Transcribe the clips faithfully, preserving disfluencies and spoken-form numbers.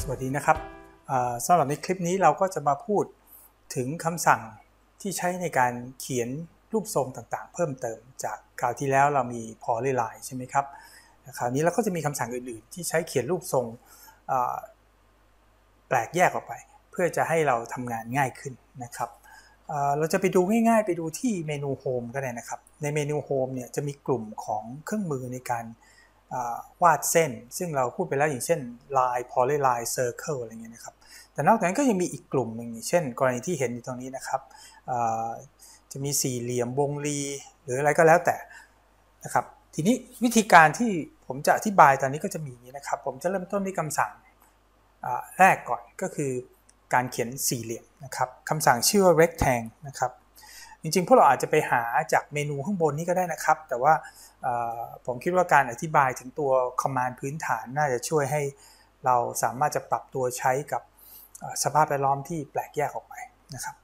สวัสดีนะครับสำหรับในคลิปนี้เราก็จะมาพูดถึงคำสั่งที่ใช้ในการเขียนรูปทรงต่างๆเพิ่มเติมจากคราวที่แล้วเรามี polyline ใช่ไหมครับคราวนี้เราก็จะมีคำสั่งอื่นๆที่ใช้เขียนรูปทรงแปลกแยกออกไปเพื่อจะให้เราทำงานง่ายขึ้นนะครับเราจะไปดูง่ายๆไปดูที่เมนู Home ก็ได้นะครับในเมนู Home เนี่ยจะมีกลุ่มของเครื่องมือในการวาดเส้นซึ่งเราพูดไปแล้วอย่างเช่น line polyline circle อะไรเงี้ยนะครับแต่นอกจากนั้นก็ยังมีอีกกลุ่มหนึ่งเช่นกรณีที่เห็นอยู่ตรงนี้นะครับจะมีสี่เหลี่ยมวงรีหรืออะไรก็แล้วแต่นะครับทีนี้วิธีการที่ผมจะอธิบายตอนนี้ก็จะมีอย่างนี้นะครับผมจะเริ่มต้นด้วยคำสั่งแรกก่อนก็คือการเขียนสี่เหลี่ยมนะครับคำสั่งชื่อว่า rectangle นะครับจริงๆพวกเราอาจจะไปหาจากเมนูข้างบนนี้ก็ได้นะครับแต่ว่าผมคิดว่าการอธิบายถึงตัว command พื้นฐานน่าจะช่วยให้เราสามารถจะปรับตัวใช้กับสภาพแวดล้อมที่แปลกแยกออกไปนะครับ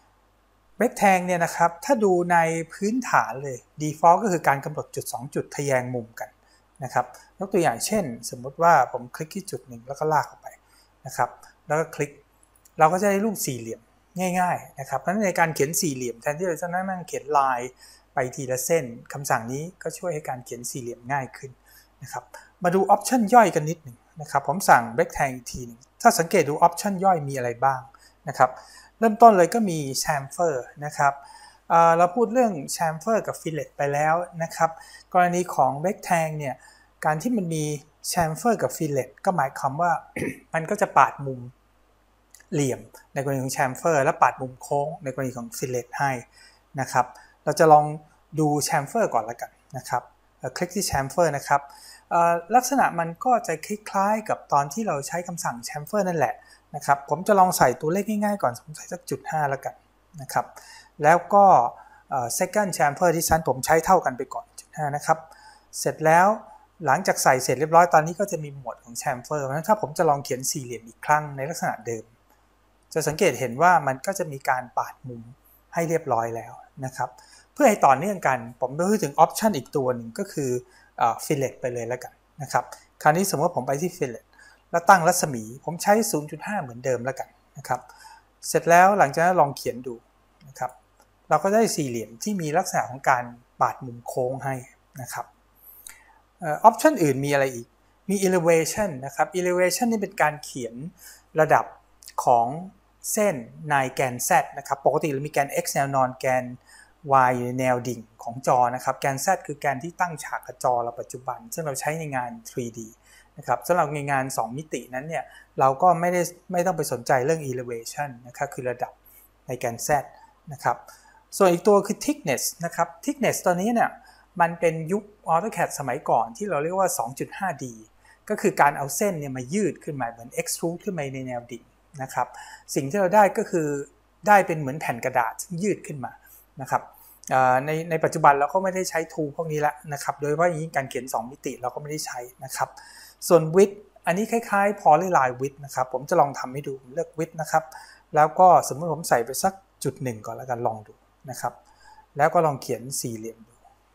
rectangle เนี่ยนะครับถ้าดูในพื้นฐานเลย default ก็คือการกำหนดจุดสองจุดทะแยงมุมกันนะครับยกตัวอย่างเช่นสมมติว่าผมคลิกที่จุดหนึ่งแล้วก็ลากออกไปนะครับแล้วก็คลิกเราก็จะได้รูปสี่เหลี่ยมง่ายๆนะครับเพราะฉะนั้นในการเขียนสี่เหลี่ยมแทนที่เราจะนั่งเขียนลายไปทีละเส้นคำสั่งนี้ก็ช่วยให้การเขียนสี่เหลี่ยมง่ายขึ้นนะครับมาดูออปชันย่อยกันนิดหนึ่งนะครับผมสั่ง rectangle อีกทีนึงถ้าสังเกตดูออปชันย่อยมีอะไรบ้างนะครับเริ่มต้นเลยก็มี chamfer นะครับเอ่อเราพูดเรื่อง chamfer กับ fillet ไปแล้วนะครับกรณีของ rectangle เนี่ยการที่มันมี chamfer กับ fillet ก็หมายความว่า มันก็จะปาดมุมเหลี่ยมในกรณีของ chamfer และปาดมุมโค้งในกรณีของ fillet ให้นะครับเราจะลองดู chamfer ก่อนละกันนะครับคลิกที่ chamfer นะครับลักษณะมันก็จะคล้ายๆกับตอนที่เราใช้คำสั่ง chamfer นั่นแหละนะครับผมจะลองใส่ตัวเลขง่ายๆก่อนผมใส่สักจุดห้าละกันนะครับแล้วก็ second chamfer ที่ชั้นผมใช้เท่ากันไปก่อนจุดห้านะครับเสร็จแล้วหลังจากใส่เสร็จเรียบร้อยตอนนี้ก็จะมีหมวดของ chamfer เพราะฉะนั้นถ้าผมจะลองเขียนสี่เหลี่ยมอีกครั้งในลักษณะเดิมจะสังเกตเห็นว่ามันก็จะมีการปาดมุมให้เรียบร้อยแล้วนะครับเพื่อให้ต่อเนื่องกันผมพูดถึงออปชันอีกตัวหนึ่งก็คือ fillet ไปเลยแล้วกันนะครับคราวนี้สมมติว่าผมไปที่ fillet แล้วตั้งรัศมีผมใช้ ศูนย์จุดห้า เหมือนเดิมแล้วกันนะครับเสร็จแล้วหลังจากนั้นลองเขียนดูนะครับเราก็ได้สี่เหลี่ยมที่มีลักษณะของการปาดมุมโค้งให้นะครับออปชันอื่นมีอะไรอีกมี elevation นะครับ elevation นี่เป็นการเขียนระดับของเส้นในแกน z นะครับปกติเรามีแกน x แนวนอนแกน y อยู่ในแนวดิ่งของจอนะครับแกน z คือแกนที่ตั้งฉากกับจอเราปัจจุบันซึ่งเราใช้ในงาน ทรี ดี นะครับสำหรับในงานสองมิตินั้นเนี่ยเราก็ไม่ได้ไม่ต้องไปสนใจเรื่อง elevation นะครับคือระดับในแกน z นะครับส่วนอีกตัวคือ thickness นะครับ thickness ตัวนี้เนี่ยมันเป็นยุค AutoCAD สมัยก่อนที่เราเรียกว่า สองจุดห้า ดี ก็คือการเอาเส้นเนี่ยมายืดขึ้นมาเหมือน extrude ขึ้นมาในแนวดิ่งนะครับสิ่งที่เราได้ก็คือได้เป็นเหมือนแผ่นกระดาษที่ยืดขึ้นมานะครับในในปัจจุบันเราก็ไม่ได้ใช้ทูพวกนี้แล้วนะครับโดยเฉพาะอย่างนี้การเขียนสองมิติเราก็ไม่ได้ใช้นะครับส่วน width อันนี้คล้ายๆ polyline width นะครับผมจะลองทำให้ดูเลือก width นะครับแล้วก็สมมติผมใส่ไปสักจุดหนึ่งก่อนแล้วกันลองดูนะครับแล้วก็ลองเขียนสี่เหลี่ยมดู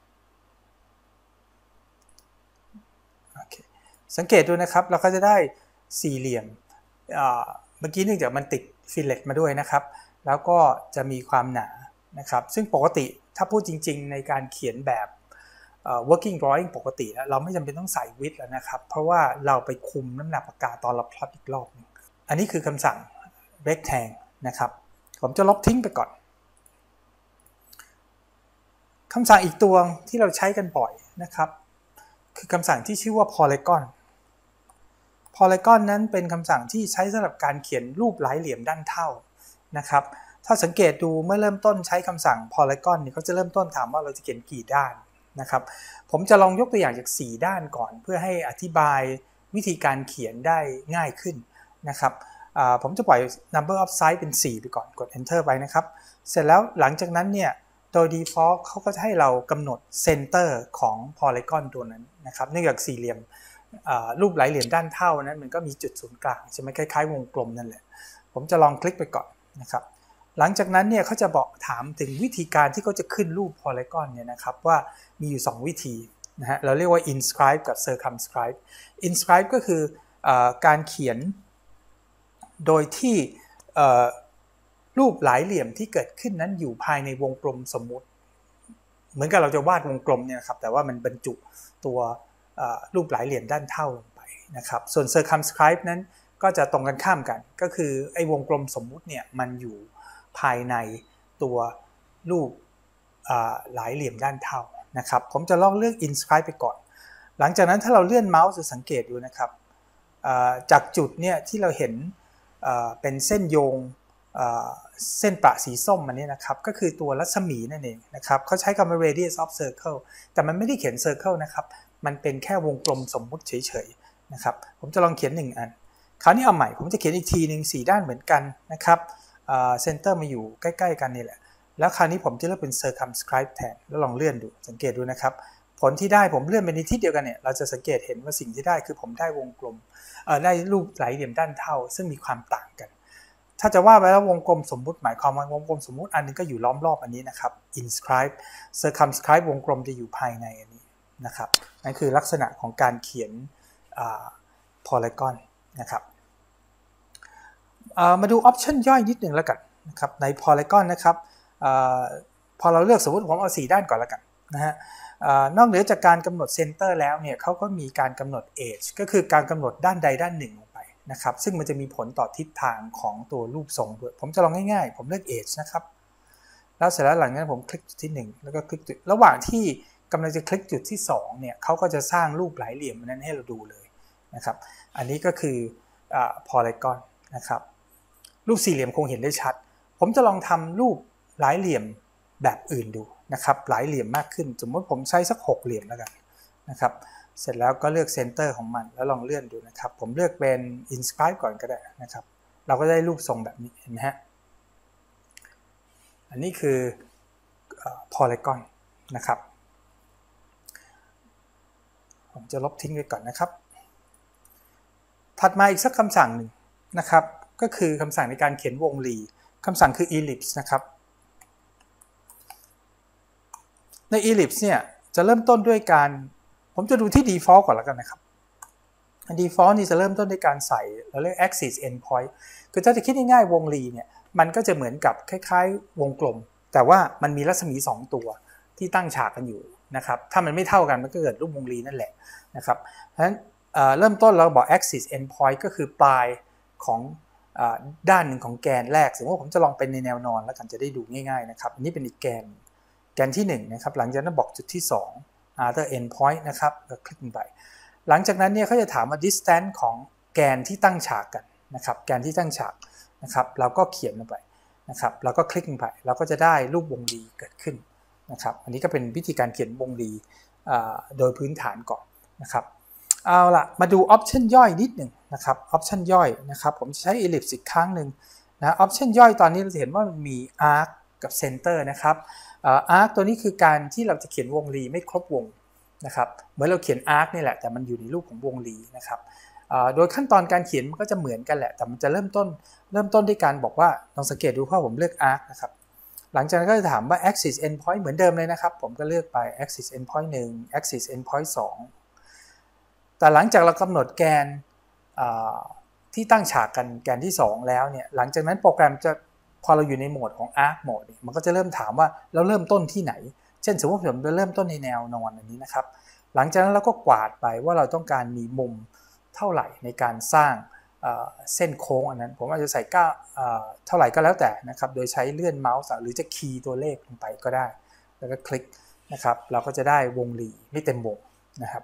โอเคสังเกตดูนะครับเราก็จะได้สี่เหลี่ยมเมื่อกี้เนื่องจากมันติดฟิลเลตมาด้วยนะครับแล้วก็จะมีความหนานะครับซึ่งปกติถ้าพูดจริงๆในการเขียนแบบ working drawing ปกติแล้วเราไม่จำเป็นต้องใส่ width แล้วนะครับเพราะว่าเราไปคุมน้ำหนักปากกาตอนเราพลอตอีกรอบนึงอันนี้คือคำสั่ง rectangle นะครับผมจะลบทิ้งไปก่อนคำสั่งอีกตัวที่เราใช้กันบ่อยนะครับคือคำสั่งที่ชื่อว่า polygon polygon นั้นเป็นคำสั่งที่ใช้สำหรับการเขียนรูปหลายเหลี่ยมด้านเท่านะครับถ้าสังเกตดูเมื่อเริ่มต้นใช้คำสั่ง polygon เนี่ยเขาจะเริ่มต้นถามว่าเราจะเขียนกี่ด้านนะครับผมจะลองยกตัวอย่างจากสี่ด้านก่อนเพื่อให้อธิบายวิธีการเขียนได้ง่ายขึ้นนะครับผมจะปล่อย number of sides เป็นสี่ไปก่อนกด enter ไปนะครับเสร็จแล้วหลังจากนั้นเนี่ยโดย default เขาก็จะให้เรากำหนด center ของ polygon ตัวนั้นนะครับเนื่องจากสี่เหลี่ยมรูปหลายเหลี่ยมด้านเท่านั้นมันก็มีจุดศูนย์กลางใช่ไหมคล้ายๆวงกลมนั่นแหละผมจะลองคลิกไปก่อนนะครับหลังจากนั้นเนี่ยเขาจะบอกถามถึงวิธีการที่เขาจะขึ้นรูป polygon เนี่ยนะครับว่ามีอยู่สองวิธีนะฮะเราเรียกว่า inscribe กับ circumscribe inscribe ก็คือการเขียนโดยที่รูปหลายเหลี่ยมที่เกิดขึ้นนั้นอยู่ภายในวงกลมสมมุติเหมือนกับเราจะวาดวงกลมเนี่ยครับแต่ว่ามันบรรจุตัวรูปหลายเหลี่ยมด้านเท่าลงไปนะครับส่วน circumscribe นั้นก็จะตรงกันข้ามกันก็คือไอ้วงกลมสมมุติเนี่ยมันอยู่ภายในตัวรูปหลายเหลี่ยมด้านเท่านะครับผมจะลองเลือก inscribe ไปก่อนหลังจากนั้นถ้าเราเลื่อนเมาส์จะสังเกตดูนะครับจากจุดเนี่ยที่เราเห็นเป็นเส้นโยงเส้นประสีส้มมันนี่นะครับก็คือตัวรัศมีนั่นเองนะครับเขาใช้คำว่า radius of circle แต่มันไม่ได้เขียน circle นะครับมันเป็นแค่วงกลมสมมุติเฉยๆนะครับผมจะลองเขียนหนึ่งอันคราวนี้เอาใหม่ผมจะเขียนอีกทีหนึ่งสี่ด้านเหมือนกันนะครับเซนเตอร์มาอยู่ใกล้ๆกันนี่แหละแล้วคราวนี้ผมจะเลือกเป็น circumscribe แทนแล้วลองเลื่อนดูสังเกตดูนะครับผลที่ได้ผมเลื่อนไปในทิศเดียวกันเนี่ยเราจะสังเกตเห็นว่าสิ่งที่ได้คือผมได้วงกลมได้รูปหลายเหลี่ยมด้านเท่าซึ่งมีความต่างกันถ้าจะว่าไปแล้ววงกลมสมมุติหมายความว่าวงกลมสมมุติอันนึงก็อยู่ล้อมรอบอันนี้นะครับ inscribe circumscribe วงกลมจะอยู่ภายในอันนี้นะครับนั่นคือลักษณะของการเขียน polygon นะครับมาดูออปชันย่อยนิดหนึ่งแล้วกันนะครับใน polygon นะครับพอเราเลือกสมมติผมเอาสี่ด้านก่อนแล้วกันนะฮะนอกเหนือจากการกำหนดเซนเตอร์แล้วเนี่ยเขาก็มีการกำหนด edge ก็คือการกำหนดด้านใดด้านหนึ่งลงไปนะครับซึ่งมันจะมีผลต่อทิศทางของตัวรูปทรงด้วยผมจะลองง่ายๆผมเลือก edge นะครับแล้วเสร็จแล้วหลังจากนั้นผมคลิกจุดที่หนึ่งแล้วก็คลิกจุดระหว่างที่กำลังจะคลิกจุดที่สองเนี่ยเขาก็จะสร้างรูปหลายเหลี่ยมนั้นให้เราดูเลยนะครับอันนี้ก็คือ polygon นะครับรูปสี่เหลี่ยมคงเห็นได้ชัดผมจะลองทำรูปหลายเหลี่ยมแบบอื่นดูนะครับหลายเหลี่ยมมากขึ้นสมมติผมใช้สักหกเหลี่ยมแล้วกันนะครับเสร็จแล้วก็เลือกเซนเตอร์ของมันแล้วลองเลื่อนดูนะครับผมเลือกเป็น inscribe ก่อนก็ได้นะครับเราก็ได้รูปทรงแบบนี้เห็นไหมฮะอันนี้คือ polygon นะครับผมจะลบทิ้งไว้ก่อนนะครับถัดมาอีกสักคำสั่งหนึ่งนะครับก็คือคำสั่งในการเขียนวงรีคำสั่งคือ ellipse นะครับใน ellipse เนี่ยจะเริ่มต้นด้วยการผมจะดูที่ default ก่อนแล้วกันนะครับ default นี่จะเริ่มต้นด้วยการใส่เราเรียก axis endpoint คือถ้าจะคิดง่ายๆวงรีเนี่ยมันก็จะเหมือนกับคล้ายๆวงกลมแต่ว่ามันมีรัศมีสองตัวที่ตั้งฉากกันอยู่นะครับถ้ามันไม่เท่ากันมันก็เกิดรูปวงรีนั่นแหละนะครับเพราะฉะนั้นเริ่มต้นเราบอก axis endpoint ก็คือปลายของด้านหนึ่งของแกนแรกสมมติว่าผมจะลองเป็นในแนวนอนแล้วกันจะได้ดูง่ายๆนะครับอันนี้เป็นอีกแกนแกนที่หนึ่งนะครับหลังจากนั้นบอกจุดที่สอง other endpoint นะครับก็คลิกไปหลังจากนั้นเนี่ยเขาจะถามว่า distance ของแกนที่ตั้งฉากกันนะครับแกนที่ตั้งฉากนะครับเราก็เขียนลงไปนะครับเราก็คลิกลงไปเราก็จะได้รูปวงรีเกิดขึ้นนะครับอันนี้ก็เป็นวิธีการเขียนวงรีโดยพื้นฐานก่อนนะครับเอาล่ะมาดูออปชันย่อยนิดหนึ่งนะครับออปชันย่อยนะครับผมจะใช้ ellipse อีกครั้งหนึ่งนะออปชันย่อยตอนนี้เราจะเห็นว่ามันมี arc กับ center นะครับarc ตัวนี้คือการที่เราจะเขียนวงรีไม่ครบวงนะครับเหมือนเราเขียน arc นี่แหละแต่มันอยู่ในรูปของวงรีนะครับโดยขั้นตอนการเขียนมันก็จะเหมือนกันแหละแต่มันจะเริ่มต้นเริ่มต้นด้วยการบอกว่าลองสังเกตดูเพราะผมเลือก arc นะครับหลังจากนั้นก็จะถามว่า axis endpoint เหมือนเดิมเลยนะครับผมก็เลือกไป axis endpoint หนึ่ง axis endpoint สองแต่หลังจากเรากำหนดแกนที่ตั้งฉากกันแกนที่สองแล้วเนี่ยหลังจากนั้นโปรแกรมจะพอเราอยู่ในโหมดของ arc mode มันก็จะเริ่มถามว่าเราเริ่มต้นที่ไหนเช่นสมมติผมจะเริ่มต้นในแนวนอนอันนี้นะครับหลังจากนั้นเราก็กวาดไปว่าเราต้องการมีมุมเท่าไหร่ในการสร้างเส้นโค้งอันนั้นผมอาจจะใส่ก้าเท่าไหร่ก็แล้วแต่นะครับโดยใช้เลื่อนเมาส์หรือจะคีย์ตัวเลขลงไปก็ได้แล้วก็คลิกนะครับเราก็จะได้วงรีไม่เต็มวงนะครับ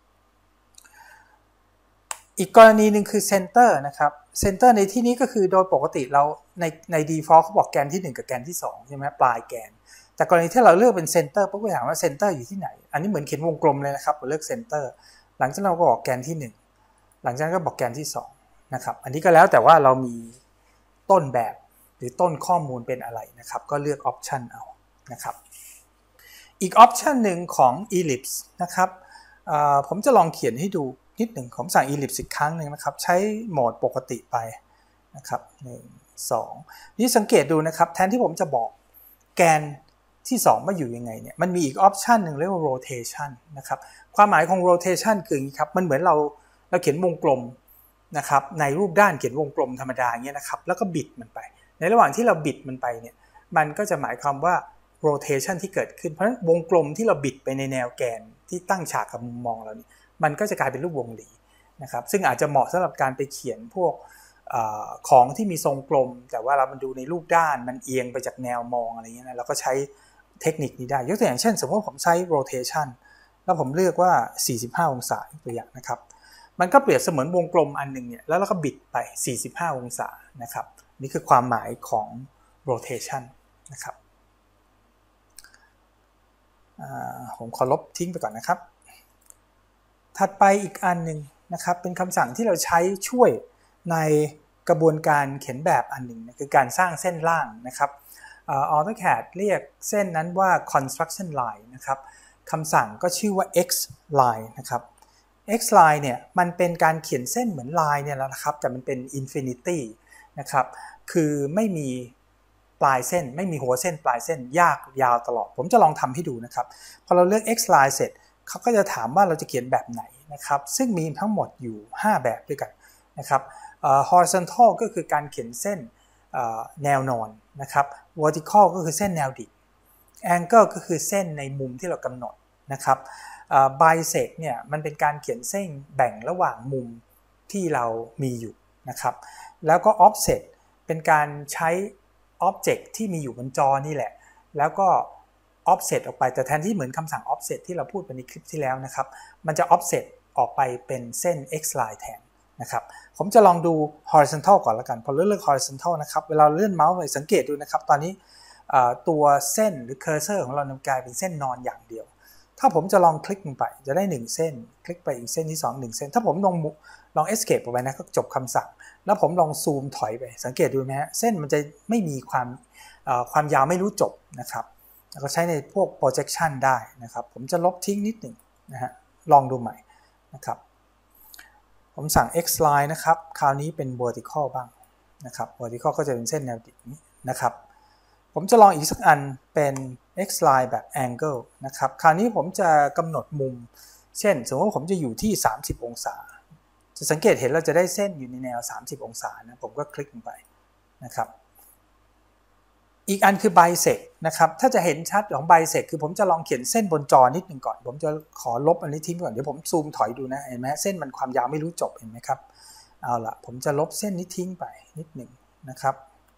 อีกกรณีหนึ่งคือ center นะครับ center ในที่นี้ก็คือโดยปกติเราในใน default เขาบอกแกนที่หนึ่งกับแกนที่สองใช่ไหมปลายแกนแต่กรณีที่เราเลือกเป็น center ปุ๊บก็ถามว่า center อยู่ที่ไหนอันนี้เหมือนเขียนวงกลมเลยนะครับเราเลือก center หลังจากนั้นเราก็บอกแกนที่หนึ่งหลังจากนั้นก็บอกแกนที่สองนะครับอันนี้ก็แล้วแต่ว่าเรามีต้นแบบหรือต้นข้อมูลเป็นอะไรนะครับก็เลือก option เอานะครับอีก option หนึ่งของ ellipse นะครับผมจะลองเขียนให้ดูนิดหนึ่งผมสั่ง ellipse อีกครั้งหนึ่งนะครับใช้โหมดปกติไปนะครับหนึ่ง สองนี่สังเกตดูนะครับแทนที่ผมจะบอกแกนที่สองมาอยู่ยังไงเนี่ยมันมีอีก option หนึ่งเรียกว่า rotation นะครับความหมายของ rotation คืออย่างนี้ครับมันเหมือนเราเราเขียนวงกลมนะครับในรูปด้านเขียนวงกลมธรรมดาอย่างเงี้ยนะครับแล้วก็บิดมันไปในระหว่างที่เราบิดมันไปเนี่ยมันก็จะหมายความว่า rotation ที่เกิดขึ้นเพราะฉะนั้นวงกลมที่เราบิดไปในแนวแกนที่ตั้งฉากกับมุมมองเรานี่มันก็จะกลายเป็นรูปวงรีนะครับซึ่งอาจจะเหมาะสำหรับการไปเขียนพวกของที่มีทรงกลมแต่ว่าเรามันดูในรูปด้านมันเอียงไปจากแนวมองอะไรเงี้ยนะเราก็ใช้เทคนิคนี้ได้ยกตัวอย่างเช่นสมมติผมใช้ rotation แล้วผมเลือกว่าสี่สิบห้าองศาตัวอย่างนะครับมันก็เปรียบเสมือนวงกลมอันนึงเนี่ยแล้วเราก็บิดไปสี่สิบห้าองศานะครับนี่คือความหมายของ rotation นะครับผมขอลบทิ้งไปก่อนนะครับถัดไปอีกอันนึงนะครับเป็นคำสั่งที่เราใช้ช่วยในกระบวนการเขียนแบบอันหนึ่งคือการสร้างเส้นล่างนะครับ AutoCAD เรียกเส้นนั้นว่า construction line นะครับคำสั่งก็ชื่อว่า x line นะครับ x line เนี่ยมันเป็นการเขียนเส้นเหมือน line เนี่ยแหละนะครับแต่มันเป็น infinity นะครับคือไม่มีปลายเส้นไม่มีหัวเส้นปลายเส้นยากยาวตลอดผมจะลองทำให้ดูนะครับพอเราเลือก x line เสร็จเขาก็จะถามว่าเราจะเขียนแบบไหนนะครับซึ่งมีทั้งหมดอยู่ห้าแบบด้วยกันนะครับ horizontal ก็คือการเขียนเส้นแนวนอนนะครับ vertical ก็คือเส้นแนวดิ่ง angle ก็คือเส้นในมุมที่เรากำหนดนะครับ bisect เนี่ยมันเป็นการเขียนเส้นแบ่งระหว่างมุมที่เรามีอยู่นะครับแล้วก็ offset เป็นการใช้ object ที่มีอยู่บนจอนี่แหละแล้วก็ offset ออกไปแต่แทนที่เหมือนคำสั่ง offset ที่เราพูดไปในคลิปที่แล้วนะครับมันจะ offset ออกไปเป็นเส้น x line แทนนะครับผมจะลองดู horizontal ก่อนแล้วกันพอเลือก horizontal นะครับเวลาเลื่อนเมาส์ไปสังเกตดูนะครับตอนนี้ตัวเส้นหรือ cursor ของเรากลายเป็นเส้นนอนอย่างเดียวถ้าผมจะลองคลิกลงไปจะได้หนึ่งเส้นคลิกไปอีกเส้นที่สอง หนึ่งเส้นถ้าผมลองลอง escape ออกไปนะก็จบคำสั่งแล้วผมลองซูมถอยไปสังเกตดูไหมฮะเส้นมันจะไม่มีความความยาวไม่รู้จบนะครับแล้วก็ใช้ในพวก projection ได้นะครับผมจะลบทิ้งนิดหนึ่งนะฮะลองดูใหม่นะครับผมสั่ง x line นะครับคราวนี้เป็น vertical บ้างนะครับ vertical ก็จะเป็นเส้นแนวดิ่งนี้นะครับผมจะลองอีกสักอันเป็น x line แบบ angle นะครับคราวนี้ผมจะกำหนดมุมเช่นสมมติว่าผมจะอยู่ที่สามสิบองศาจะสังเกตเห็นเราจะได้เส้นอยู่ในแนวสามสิบองศานะผมก็คลิกลงไปนะครับอีกอันคือ bisect นะครับถ้าจะเห็นชัดของ bisect คือผมจะลองเขียนเส้นบนจอนิดหนึ่งก่อนผมจะขอลบอันนี้ทิ้งก่อนเดี๋ยวผมซูมถอยดูนะเห็นไหมเส้นมันความยาวไม่รู้จบเห็นไหมครับเอาละผมจะลบเส้นนี้ทิ้งไปนิดหนึ่งนะครับ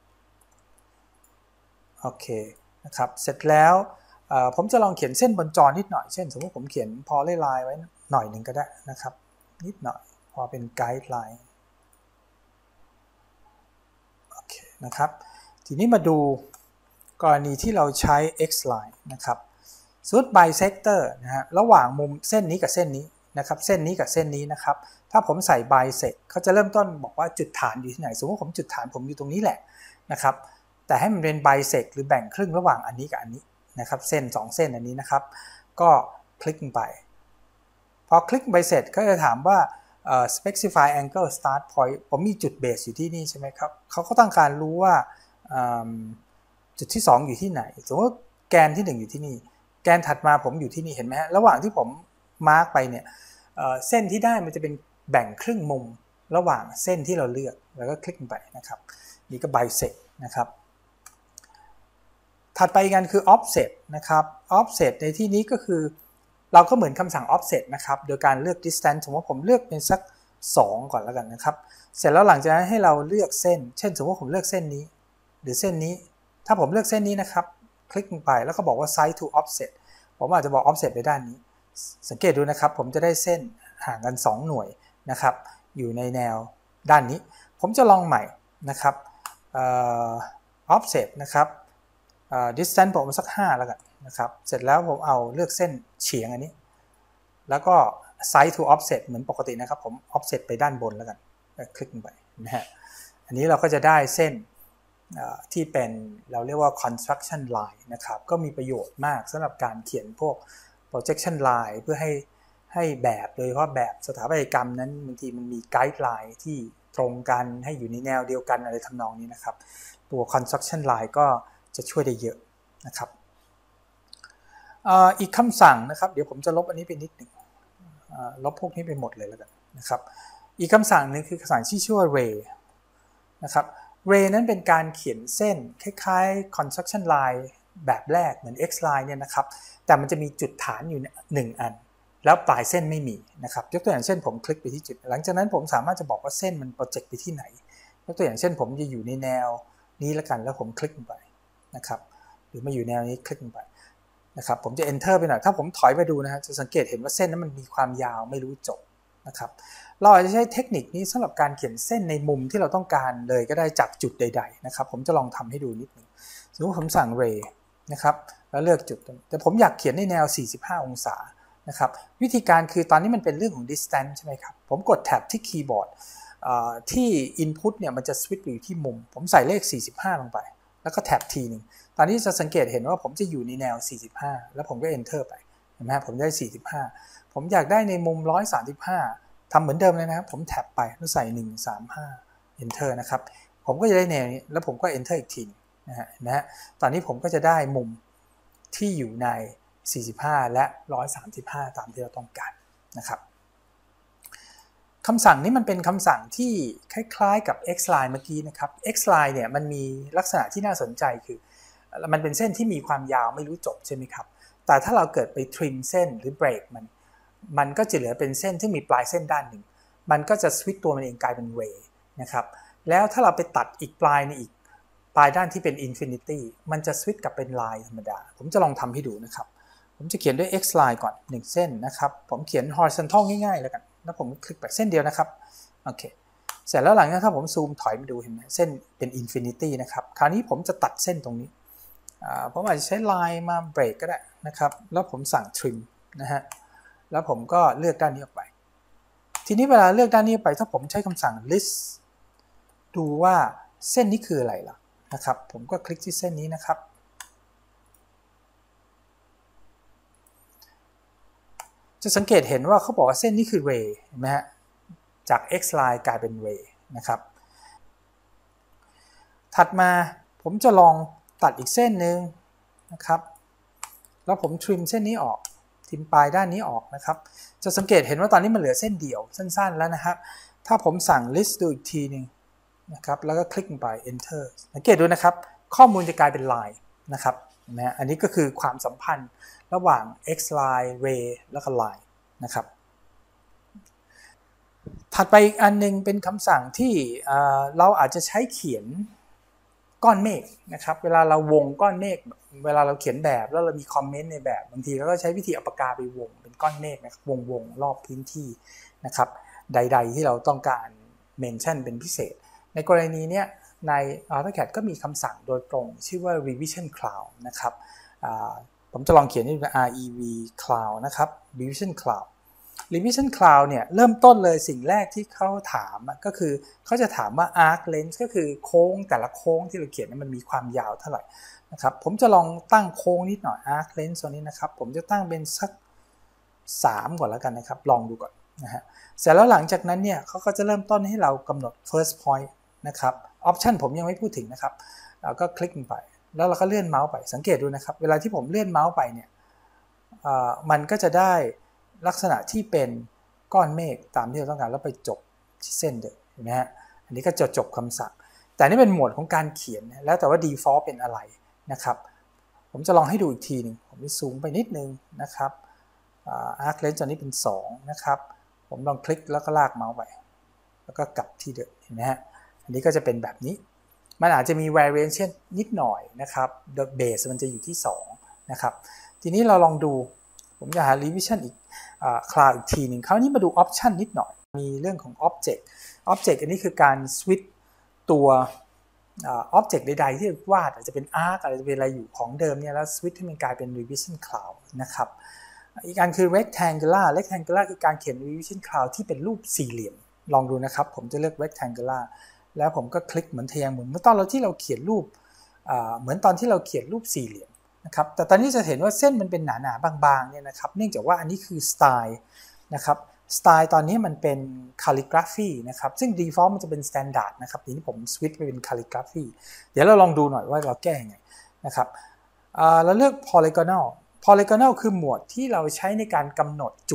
โอเคนะครับเสร็จแล้วผมจะลองเขียนเส้นบนจอนิดหน่อยเช่นสมมติผมเขียนพอไลน์ไว้หน่อยหนึ่งก็ได้นะครับนิดหน่อยพอเป็นไกด์ไลน์โอเคนะครับทีนี้มาดูกรณีที่เราใช้ x line นะครับสมมติ bisector นะฮะระหว่างมุมเส้นนี้กับเส้นนี้นะครับเส้นนี้กับเส้นนี้นะครับถ้าผมใส่ bisect เขาจะเริ่มต้นบอกว่าจุดฐานอยู่ที่ไหนสมมติผมจุดฐานผมอยู่ตรงนี้แหละนะครับแต่ให้มันเป็น bisect หรือแบ่งครึ่งระหว่างอันนี้กับอันนี้นะครับเส้นสองเส้นอันนี้นะครับก็คลิกไปพอคลิกไปเสร็จก็จะถามว่า uh, specify angle start point ผมมีจุดเบสอยู่ที่นี่ใช่ไหมครับเขาก็ต้องการรู้ว่าจุดที่สองอยู่ที่ไหนสมมติแกนที่หนึ่งอยู่ที่นี่แกนถัดมาผมอยู่ที่นี่เห็นไหมฮะระหว่างที่ผมมาร์กไปเนี่ย เ, เส้นที่ได้มันจะเป็นแบ่งครึ่งมุมระหว่างเส้นที่เราเลือกแล้วก็คลิกไปนะครับนี่ก็ bisect นะครับถัดไปกันคือ offset นะครับ offset ในที่นี้ก็คือเราก็เหมือนคำสั่ง offset นะครับโดยการเลือก distance สมมติผมเลือกเป็นสักสองก่อนแล้วกันนะครับเสร็จแล้วหลังจากนั้นให้เราเลือกเส้นเช่นสมมติผมเลือกเส้นนี้หรือเส้นนี้ถ้าผมเลือกเส้นนี้นะครับคลิกลงไปแล้วก็บอกว่า size to offset ผมอาจจะบอก offset ไปด้านนี้สังเกตดูนะครับผมจะได้เส้นห่างกันสองหน่วยนะครับอยู่ในแนวด้านนี้ผมจะลองใหม่นะครับ offset นะครับ distance ผมสักห้าแล้วกันนะครับเสร็จแล้วผมเอาเลือกเส้นเฉียงอันนี้แล้วก็ size to offset เหมือนปกตินะครับผม offset ไปด้านบนแล้วกันคลิกลงไปนะฮะอันนี้เราก็จะได้เส้นที่เป็นเราเรียกว่า construction line นะครับก็มีประโยชน์มากสำหรับการเขียนพวก projection line เพื่อให้ให้แบบโดยเฉพาะแบบสถาปัตยกรรมนั้นบางทีมันมีไกด์ไลน์ที่ตรงกันให้อยู่ในแนวเดียวกันอะไรทำนองนี้นะครับตัว construction line ก็จะช่วยได้เยอะนะครับอีกคำสั่งนะครับเดี๋ยวผมจะลบอันนี้ไปนิดหนึ่งลบพวกนี้ไปหมดเลยแล้วกันนะครับอีกคำสั่งหนึ่งคือคำสั่งที่ชื่อว่า ray นะครับ ray นั้นเป็นการเขียนเส้นคล้ายๆ construction line แบบแรกเหมือน x line เนี่ยนะครับแต่มันจะมีจุดฐานอยู่หนึ่งอันแล้วปลายเส้นไม่มีนะครับยกตัวอย่างเช่นผมคลิกไปที่จุดหลังจากนั้นผมสามารถจะบอกว่าเส้นมันโปรเจกต์ไปที่ไหนยกตัวอย่างเช่นผมจะอยู่ในแนวนี้ละกันแล้วผมคลิกลงไปนะครับหรือมาอยู่แนวนี้คลิกลงไปนะครับผมจะ enter ไปหน่อยถ้าผมถอยไปดูนะฮะจะสังเกตเห็นว่าเส้นนั้นมันมีความยาวไม่รู้จบนะครับเราอาจจะใช้เทคนิคนี้สำหรับการเขียนเส้นในมุมที่เราต้องการเลยก็ได้จากจุดใดๆนะครับผมจะลองทำให้ดูนิดนึงสมมติผมสั่ง ray นะครับแล้วเลือกจุดแต่ผมอยากเขียนในแนวสี่สิบห้าองศานะครับวิธีการคือตอนนี้มันเป็นเรื่องของ distance ใช่ไหมครับผมกดแท็บที่คีย์บอร์ดที่ input เนี่ยมันจะสวิตช์อยู่ที่มุมผมใส่เลขสี่สิบห้าลงไปแล้วก็แท็บทีนึงตอนนี้จะสังเกตเห็นว่าผมจะอยู่ในแนวสี่สิบห้าแล้วผมก็ enter ไปเห็นไหมผมได้สี่สิบห้าผมอยากได้ในมุมหนึ่งร้อยสามสิบห้าทำเหมือนเดิมเลยนะครับผมแท็บไปแล้วใส่หนึ่งสามห้า enter นะครับผมก็จะได้แนวนี้แล้วผมก็ enter อีกทีนะฮะนะฮะตอนนี้ผมก็จะได้มุมที่อยู่ในสี่สิบห้าและหนึ่งร้อยสามสิบห้าตามที่เราต้องการนะครับคำสั่งนี้มันเป็นคำสั่งที่คล้ายๆกับ x line เมื่อกี้นะครับ x line เนี่ยมันมีลักษณะที่น่าสนใจคือมันเป็นเส้นที่มีความยาวไม่รู้จบใช่ไหมครับแต่ถ้าเราเกิดไปทริมเส้นหรือเบรกมันมันก็จะเหลือเป็นเส้นที่มีปลายเส้นด้านหนึ่งมันก็จะสวิตช์ตัวมันเองกลายเป็น ray นะครับแล้วถ้าเราไปตัดอีกปลายในอีกปลายด้านที่เป็น infinity มันจะสวิตช์กลับเป็นลายธรรมดาผมจะลองทำให้ดูนะครับผมจะเขียนด้วย x line ก่อนหนึ่งเส้นนะครับผมเขียน horizontal ง่ายๆแล้วกันแล้วผมคลิกไปเส้นเดียวนะครับโอเคเสร็จแล้วหลังจากนั้นถ้าผมซูมถอยมาดูเห็นไหมเส้นเป็น infinity นะครับคราวนี้ผมจะตัดเส้นตรงนี้ผมอาจจะใช้ line มาเบรกก็ได้นะครับแล้วผมสั่ง trim นะฮะแล้วผมก็เลือกด้านนี้ออกไปทีนี้เวลาเลือกด้านนี้ไปถ้าผมใช้คำสั่ง list ดูว่าเส้นนี้คืออะไรล่ะนะครับผมก็คลิกที่เส้นนี้นะครับจะสังเกตเห็นว่าเขาบอกว่าเส้นนี้คือ ray เห็นไหมฮะจาก x line กลายเป็น ray นะครับถัดมาผมจะลองตัดอีกเส้นหนึ่งนะครับแล้วผมทริมเส้นนี้ออกทริมปลายด้านนี้ออกนะครับจะสังเกตเห็นว่าตอนนี้มันเหลือเส้นเดียวสั้นๆแล้วนะครับถ้าผมสั่ง list ดูอีกทีนึงนะครับแล้วก็คลิกไป enter สังเกตดูนะครับข้อมูลจะกลายเป็น line นะครับนะอันนี้ก็คือความสัมพันธ์ระหว่าง x line ray แล้วก็ line นะครับถัดไปอีกอันนึงเป็นคำสั่งที่เราอาจจะใช้เขียนก้อนเมฆนะครับเวลาเราวงก้อนเมฆเวลาเราเขียนแบบแล้วเรามีคอมเมนต์ในแบบบางทีเราก็ใช้วิธีเอาปากกาไปวงเป็นก้อนเมฆนะครับวงวงรอบพื้นที่นะครับใดๆที่เราต้องการเมนชั่นเป็นพิเศษในกรณีนี้ใน AutoCAD ก็มีคำสั่งโดยตรงชื่อว่า revision cloud นะครับผมจะลองเขียนนี่เป็น rev cloud นะครับ revision cloud revision cloud เนี่ยเริ่มต้นเลยสิ่งแรกที่เขาถามก็คือเขาจะถามว่า arc length ก็คือโค้งแต่ละโค้งที่เราเขียนมันมีความยาวเท่าไหร่นะครับผมจะลองตั้งโค้งนิดหน่อย arc length ตัวนี้นะครับผมจะตั้งเป็นสักสามก่อนแล้วกันนะครับลองดูก่อนนะฮะเสร็จแล้วหลังจากนั้นเนี่ยเขาก็จะเริ่มต้นให้เรากำหนด first point นะครับ option ผมยังไม่พูดถึงนะครับเราก็คลิกไปแล้วเราก็เลื่อนเมาส์ไปสังเกตดูนะครับเวลาที่ผมเลื่อนเมาส์ไปเนี่ยมันก็จะได้ลักษณะที่เป็นก้อนเมฆตามที่เราต้องการแล้วไปจบที่เส้นเดิมเห็นไหมฮะอันนี้ก็จะจบคำสั่งแต่นี่เป็นโหมดของการเขียนแล้วแต่ว่า default เป็นอะไรนะครับผมจะลองให้ดูอีกทีนึงผมจะซูมไปนิดนึงนะครับ arc length ตอนนี้เป็นสองนะครับผมลองคลิกแล้วก็ลากเมาส์ไปแล้วก็กลับที่เดิมเห็นไหมฮะอันนี้ก็จะเป็นแบบนี้มันอาจจะมี variation นิดหน่อยนะครับ the base มันจะอยู่ที่สองนะครับทีนี้เราลองดูผมจะหา revision อีกคลาวอีกทีหนึ่งคราวนี้มาดู option นิดหน่อยมีเรื่องของ object object อันนี้คือการ switch ตัว object ใดๆที่วาดอาจจะเป็น arc อาจจะเป็นอะไรอยู่ของเดิมเนี่ยแล้ว switch ให้มันกลายเป็น revision cloud นะครับอีกอันคือ rectangular rectangular คือการเขียน revision cloud ที่เป็นรูปสี่เหลี่ยมลองดูนะครับผมจะเลือก rectangular แล้วผมก็คลิกเหมือนทะแยงมุมเมื่อตอนเราที่เราเขียนรูปเหมือนตอนที่เราเขียนรูปสี่เหลี่ยมนะครับแต่ตอนนี้จะเห็นว่าเส้นมันเป็นหนาๆบางๆเนี่ยนะครับเนื่องจากว่าอันนี้คือสไตล์นะครับสไตล์ตอนนี้มันเป็น calligraphy นะครับซึ่ง default มันจะเป็น standard นะครับทีนี้ผม switch ไปเป็น calligraphy เดี๋ยวเราลองดูหน่อยว่าเราแก้ยังไงนะครับเราเลือก polygonal polygonal คือหมวดที่เราใช้ในการกำหนดจุด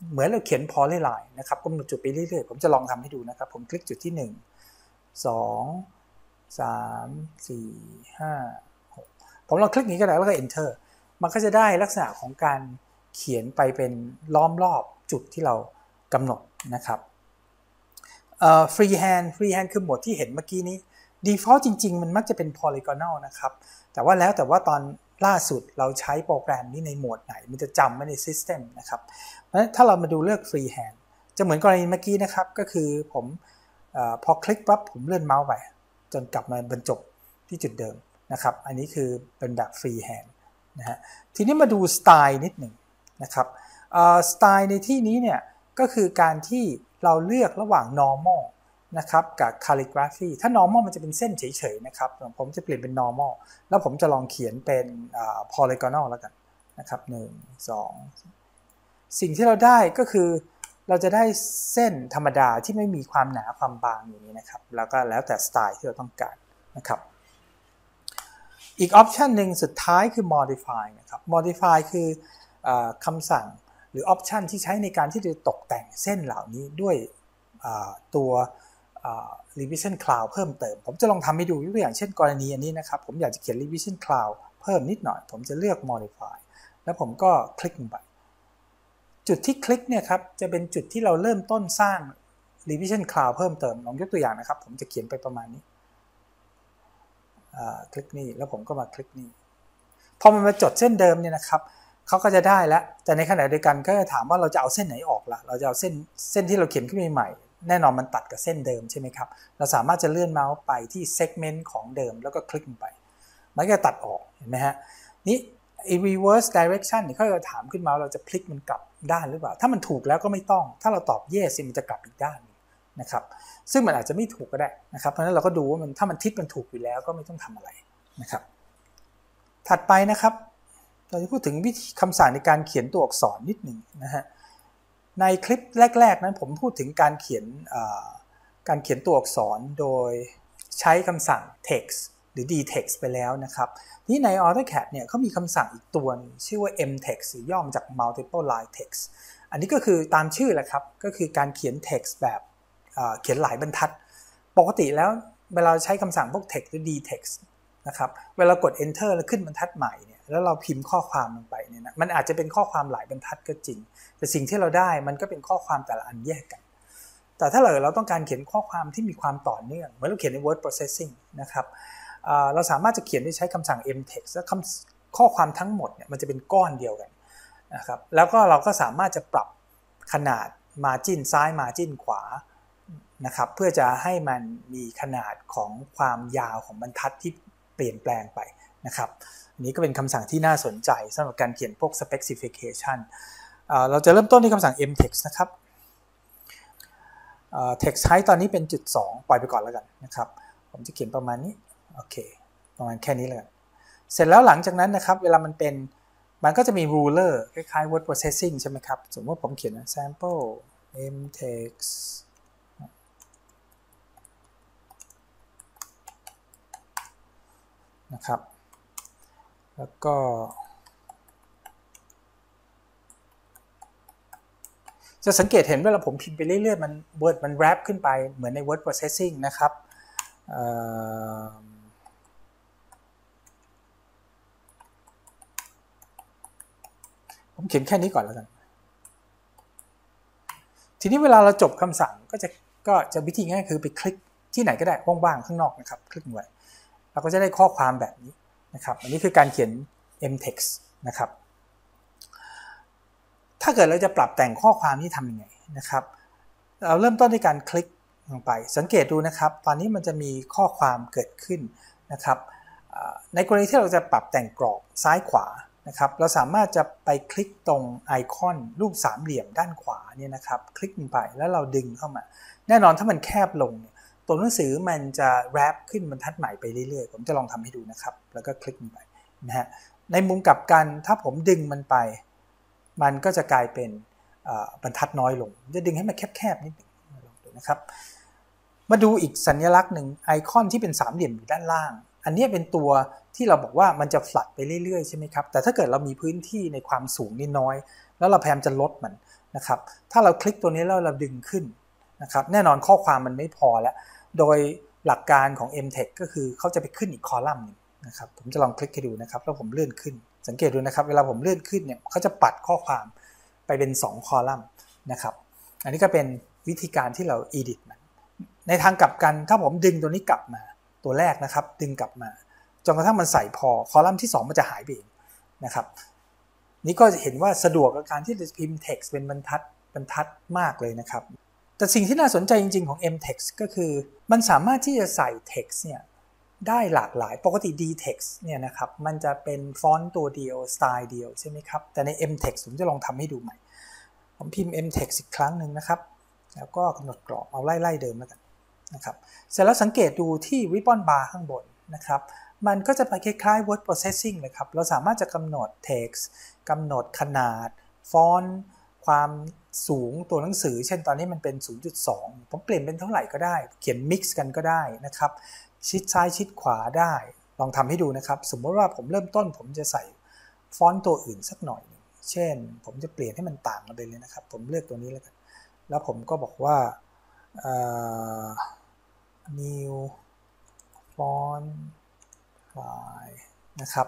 เหมือนเราเขียน polyline นะครับกำหนดจุดไปเรื่อยๆผมจะลองทำให้ดูนะครับผมคลิกจุดที่หนึ่ง สอง สาม สี่ ห้า หกผมลองคลิกนี้ก็ได้แล้วก็ enter มันก็จะได้ลักษณะของการเขียนไปเป็นล้อมรอบจุดที่เรากำหนดนะครับเอ่อ freehand freehand คือโหมดที่เห็นเมื่อกี้นี้ default จริงๆมันมักจะเป็น polygonal นะครับแต่ว่าแล้วแต่ว่าตอนล่าสุดเราใช้โปรแกรมนี้ในโหมดไหนมันจะจำไว้ใน system นะครับเพราะฉะนั้นถ้าเรามาดูเลือก freehand จะเหมือนกรณีเมื่อกี้นะครับก็คือผมเอ่อพอคลิกปั๊บผมเลื่อนเมาส์ไปจนกลับมาบรรจบที่จุดเดิมนะครับอันนี้คือเป็นแบบ freehand นะฮะทีนี้มาดูสไตล์นิดหนึ่งนะครับสไตล์ในที่นี้เนี่ยก็คือการที่เราเลือกระหว่าง normal นะครับกับ calligraphy ถ้า normal มันจะเป็นเส้นเฉยๆนะครับผมจะเปลี่ยนเป็น normal แล้วผมจะลองเขียนเป็น polygonal แล้วกันนะครับหนึ่ง สองสิ่งที่เราได้ก็คือเราจะได้เส้นธรรมดาที่ไม่มีความหนาความบางอย่างนี้นะครับแล้วก็แล้วแต่สไตล์ที่เราต้องการนะครับอีกออปชันหนึ่งสุดท้ายคือ modify นะครับ modify คือคำสั่งหรือออปชันที่ใช้ในการที่จะตกแต่งเส้นเหล่านี้ด้วยตัว revision cloud เพิ่มเติมผมจะลองทำให้ดูตัวอย่างเช่นกรณีอันนี้นะครับผมอยากจะเขียน revision cloud เพิ่มนิดหน่อยผมจะเลือก modify แล้วผมก็คลิกลงไปจุดที่คลิกเนี่ยครับจะเป็นจุดที่เราเริ่มต้นสร้าง revision cloud เพิ่มเติมลองยกตัวอย่างนะครับผมจะเขียนไปประมาณนี้คลิกนี่แล้วผมก็มาคลิกนี่พอมันมาจดเส้นเดิมเนี่ยนะครับเขาก็จะได้แล้วแต่ในขณะเดียวกันก็จะถามว่าเราจะเอาเส้นไหนออกล่ะเราจะเอาเส้นเส้นที่เราเขียนขึ้นมาใหม่แน่นอนมันตัดกับเส้นเดิมใช่ไหมครับเราสามารถจะเลื่อนเมาส์ไปที่ segment ของเดิมแล้วก็คลิกลงไปมันก็ตัดออกเห็นไหมฮะนี่ reverse direction นี่เขาจะถามขึ้นมาเราจะพลิกมันกลับด้านหรือเปล่าถ้ามันถูกแล้วก็ไม่ต้องถ้าเราตอบ yes มันจะกลับอีกด้านนะครับซึ่งมันอาจจะไม่ถูกก็ได้นะครับเพราะฉะนั้นเราก็ดูว่ามันถ้ามันทิศมันถูกอยู่แล้วก็ไม่ต้องทำอะไรนะครับถัดไปนะครับเราจะพูดถึงวิธีคำสั่งในการเขียนตัวอักษรนิดหนึ่งนะฮะในคลิปแรกๆนั้นผมพูดถึงการเขียนการเขียนตัวอักษรโดยใช้คำสั่ง text หรือ dtext ไปแล้วนะครับนี่ใน AutoCAD เนี่ยเขามีคำสั่งอีกตัวชื่อว่า mtext หรือย่อมาจาก multiple line text อันนี้ก็คือตามชื่อแหละครับก็คือการเขียน text แบบเขียนหลายบรรทัดปกติแล้วเวลาใช้คำสั่งพวก text หรือ dtext นะครับเวลากด enter แล้วขึ้นบรรทัดใหม่เนี่ยแล้วเราพิมพ์ข้อความลงไปเนี่ยนะมันอาจจะเป็นข้อความหลายบรรทัดก็จริงแต่สิ่งที่เราได้มันก็เป็นข้อความแต่ละอันแยกกันแต่ถ้าเราเราต้องการเขียนข้อความที่มีความต่อเนื่องเหมือนเราเขียนใน word processing นะครับเราสามารถจะเขียนด้วยใช้คำสั่ง mtext และข้อความทั้งหมดเนี่ยมันจะเป็นก้อนเดียวกันนะครับแล้วก็เราก็สามารถจะปรับขนาด margin ซ้าย margin ขวานะครับเพื่อจะให้มันมีขนาดของความยาวของบรรทัดที่เปลี่ยนแปลงไปนะครับอันนี้ก็เป็นคำสั่งที่น่าสนใจสำหรับการเขียนพวก specification เราจะเริ่มต้นที่คำสั่ง mtext นะครับ text height ตอนนี้เป็นจุดสองปล่อยไปก่อนแล้วกันนะครับผมจะเขียนประมาณนี้โอเคประมาณแค่นี้เลยเสร็จแล้วหลังจากนั้นนะครับเวลามันเป็นมันก็จะมี ruler คล้ายๆ word processing ใช่ไหมครับสมมติผมเขียน sample mtextนะครับแล้วก็จะสังเกตเห็นเวลาผมพิมพ์ไปเรื่อยๆมัน word มัน wrap ขึ้นไปเหมือนใน word processing นะครับผมเขียนแค่นี้ก่อนแล้วกันทีนี้เวลาเราจบคำสั่งก็จะก็จะวิธีง่ายคือไปคลิกที่ไหนก็ได้ว่างๆข้างนอกนะครับคลิกไว้เราก็จะได้ข้อความแบบนี้นะครับอันนี้คือการเขียน mtext นะครับถ้าเกิดเราจะปรับแต่งข้อความนี้ทำยังไงนะครับเราเริ่มต้นด้วยการคลิกลงไปสังเกตดูนะครับตอนนี้มันจะมีข้อความเกิดขึ้นนะครับในกรณีที่เราจะปรับแต่งกรอบซ้ายขวานะครับเราสามารถจะไปคลิกตรงไอคอนรูปสามเหลี่ยมด้านขวาเนี่ยนะครับคลิกลงไปแล้วเราดึงเข้ามาแน่นอนถ้ามันแคบลงเนี่ยตัวหนังสือมันจะแรปขึ้นบรรทัดใหม่ไปเรื่อยๆผมจะลองทำให้ดูนะครับแล้วก็คลิกลงไปนะฮะในมุมกลับกันถ้าผมดึงมันไปมันก็จะกลายเป็นบรรทัดน้อยลงจะดึงให้มันแคบๆนิดนึงลองดูนะครับมาดูอีกสัญลักษณ์หนึ่งไอคอนที่เป็นสามเหลี่ยมอยู่ด้านล่างอันนี้เป็นตัวที่เราบอกว่ามันจะ flat ไปเรื่อยๆใช่ไหมครับแต่ถ้าเกิดเรามีพื้นที่ในความสูงนิดน้อยแล้วเราพยายามจะลดมันนะครับถ้าเราคลิกตัวนี้แล้วเราดึงขึ้นนะครับแน่นอนข้อความมันไม่พอแล้วโดยหลักการของ เอ็ม เท็กซ์ ก็คือเขาจะไปขึ้นอีกคอลัมน์นึงนะครับผมจะลองคลิกให้ดูนะครับแล้วผมเลื่อนขึ้นสังเกตดูนะครับเวลาผมเลื่อนขึ้นเนี่ยเขาจะปัดข้อความไปเป็นสองคอลัมน์นะครับอันนี้ก็เป็นวิธีการที่เรา edit มันในทางกลับกันถ้าผมดึงตัวนี้กลับมาตัวแรกนะครับดึงกลับมาจนกระทั่งมันใส่พอคอลัมน์ที่สองมันจะหายไปเองนะครับนี่ก็เห็นว่าสะดวกกับการที่จะพิมพ์ text เป็นบรรทัดบรรทัดมากเลยนะครับแต่สิ่งที่น่าสนใจจริงๆของ เอ็ม เท็กซ์ ก็คือมันสามารถที่จะใส่ text เนี่ยได้หลากหลายปกติ ดี เท็กซ์ เนี่ยนะครับมันจะเป็นฟอนต์ตัวเดียวสไตล์เดียวใช่ไหมครับแต่ใน เอ็ม เท็กซ์ ผมจะลองทำให้ดูใหม่ผมพิมพ์ เอ็ม เท็กซ์ อีกครั้งหนึ่งนะครับแล้วก็กำหนดกรอบเอาไล่ๆเดิมแล้วกันนะครับเสร็จแล้วสังเกตดูที่ ribbon bar ข้างบนนะครับมันก็จะไปคล้ายๆ word processing เลยครับเราสามารถจะกำหนด text กำหนดขนาดฟอนต์ความสูงตัวหนังสือเช่นตอนนี้มันเป็น ศูนย์จุดสอง ผมเปลี่ยนเป็นเท่าไหร่ก็ได้เขียน mix กันก็ได้นะครับชิดซ้ายชิดขวาได้ลองทำให้ดูนะครับสมมติว่าผมเริ่มต้นผมจะใส่ฟอนต์ตัวอื่นสักหน่อยเช่นผมจะเปลี่ยนให้มันต่างกันไปเลยนะครับผมเลือกตัวนี้แล้วกันแล้วผมก็บอกว่า new font size นะครับ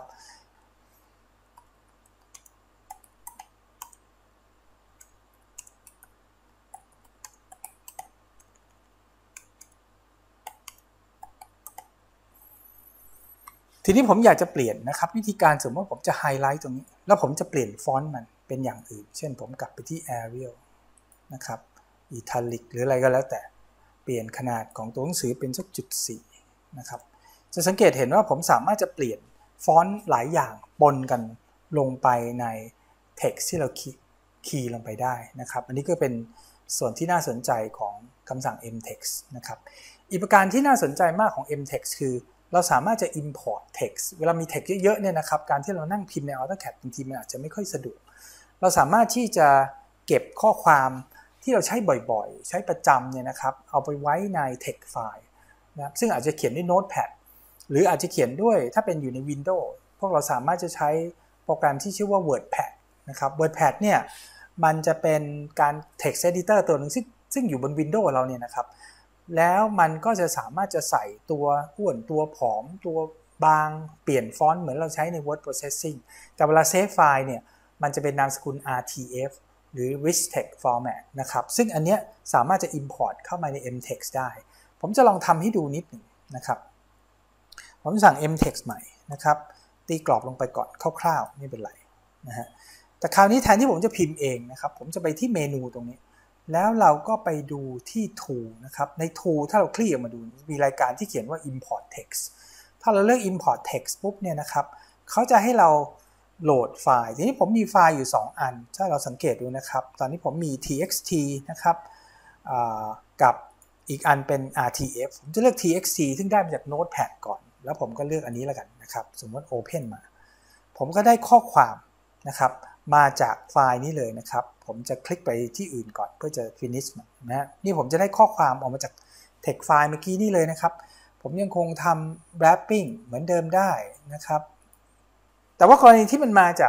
ทีนี้ผมอยากจะเปลี่ยนนะครับวิธีการสมมติว่าผมจะไฮไลท์ตรงนี้แล้วผมจะเปลี่ยนฟอนต์มันเป็นอย่างอื่นเช่นผมกลับไปที่ Arial นะครับ Italic หรืออะไรก็แล้วแต่เปลี่ยนขนาดของตัวหนังสือเป็นสักจุดสี่นะครับจะสังเกตเห็นว่าผมสามารถจะเปลี่ยนฟอนต์หลายอย่างปนกันลงไปใน text ที่เราคีย์ลงไปได้นะครับอันนี้ก็เป็นส่วนที่น่าสนใจของคำสั่ง เอ็ม เท็กซ์ นะครับอีกประการที่น่าสนใจมากของ เอ็ม เท็กซ์ คือเราสามารถจะ import text เวลามี text เยอะๆเนี่ยนะครับการที่เรานั่งพิมพ์ใน AutoCAD บางทีมันอาจจะไม่ค่อยสะดวกเราสามารถที่จะเก็บข้อความที่เราใช้บ่อยๆใช้ประจำเนี่ยนะครับเอาไปไว้ใน text file นะซึ่งอาจจะเขียนด้วย Notepad หรืออาจจะเขียนด้วยถ้าเป็นอยู่ใน Windows พวกเราสามารถจะใช้โปรแกรมที่ชื่อว่า WordPad นะครับ WordPad เนี่ยมันจะเป็นการ text editor ตัวหนึ่งซึ่งซึ่งอยู่บน Windows เราเนี่ยนะครับแล้วมันก็จะสามารถจะใส่ตัวอ้วนตัวผอมตัวบางเปลี่ยนฟอนต์เหมือนเราใช้ใน word processing แต่เวลาเซฟไฟล์เนี่ยมันจะเป็นนามสกุล อาร์ ที เอฟ หรือ rich text format นะครับซึ่งอันเนี้ยสามารถจะ import เข้ามาใน เอ็ม เท็กซ์ ได้ผมจะลองทำให้ดูนิดหนึ่งนะครับผมสั่ง เอ็ม เท็กซ์ ใหม่นะครับตีกรอบลงไปก่อนคร่าวๆไม่เป็นไรนะฮะแต่คราวนี้แทนที่ผมจะพิมพ์เองนะครับผมจะไปที่เมนูตรงนี้แล้วเราก็ไปดูที่ tool นะครับใน tool ถ้าเราคลิกออกมาดูมีรายการที่เขียนว่า import text ถ้าเราเลือก import text ปุ๊บเนี่ยนะครับเขาจะให้เราโหลดไฟล์ทีนี้ผมมีไฟล์อยู่สองอันถ้าเราสังเกตดูนะครับตอนนี้ผมมี ที เอ็กซ์ ที นะครับกับอีกอันเป็น อาร์ ที เอฟ ผมจะเลือก ที เอ็กซ์ ที ซึ่งได้มาจาก Notepad ก่อนแล้วผมก็เลือกอันนี้แล้วกันนะครับสมมติ Open มาผมก็ได้ข้อความนะครับมาจากไฟล์นี้เลยนะครับผมจะคลิกไปที่อื่นก่อนเพื่อจะ finish มันนะนี่ผมจะได้ข้อความออกมาจาก text ไฟล์เมื่อกี้นี่เลยนะครับผมยังคงทำ wrapping เหมือนเดิมได้นะครับแต่ว่ากรณีที่มันมาจาก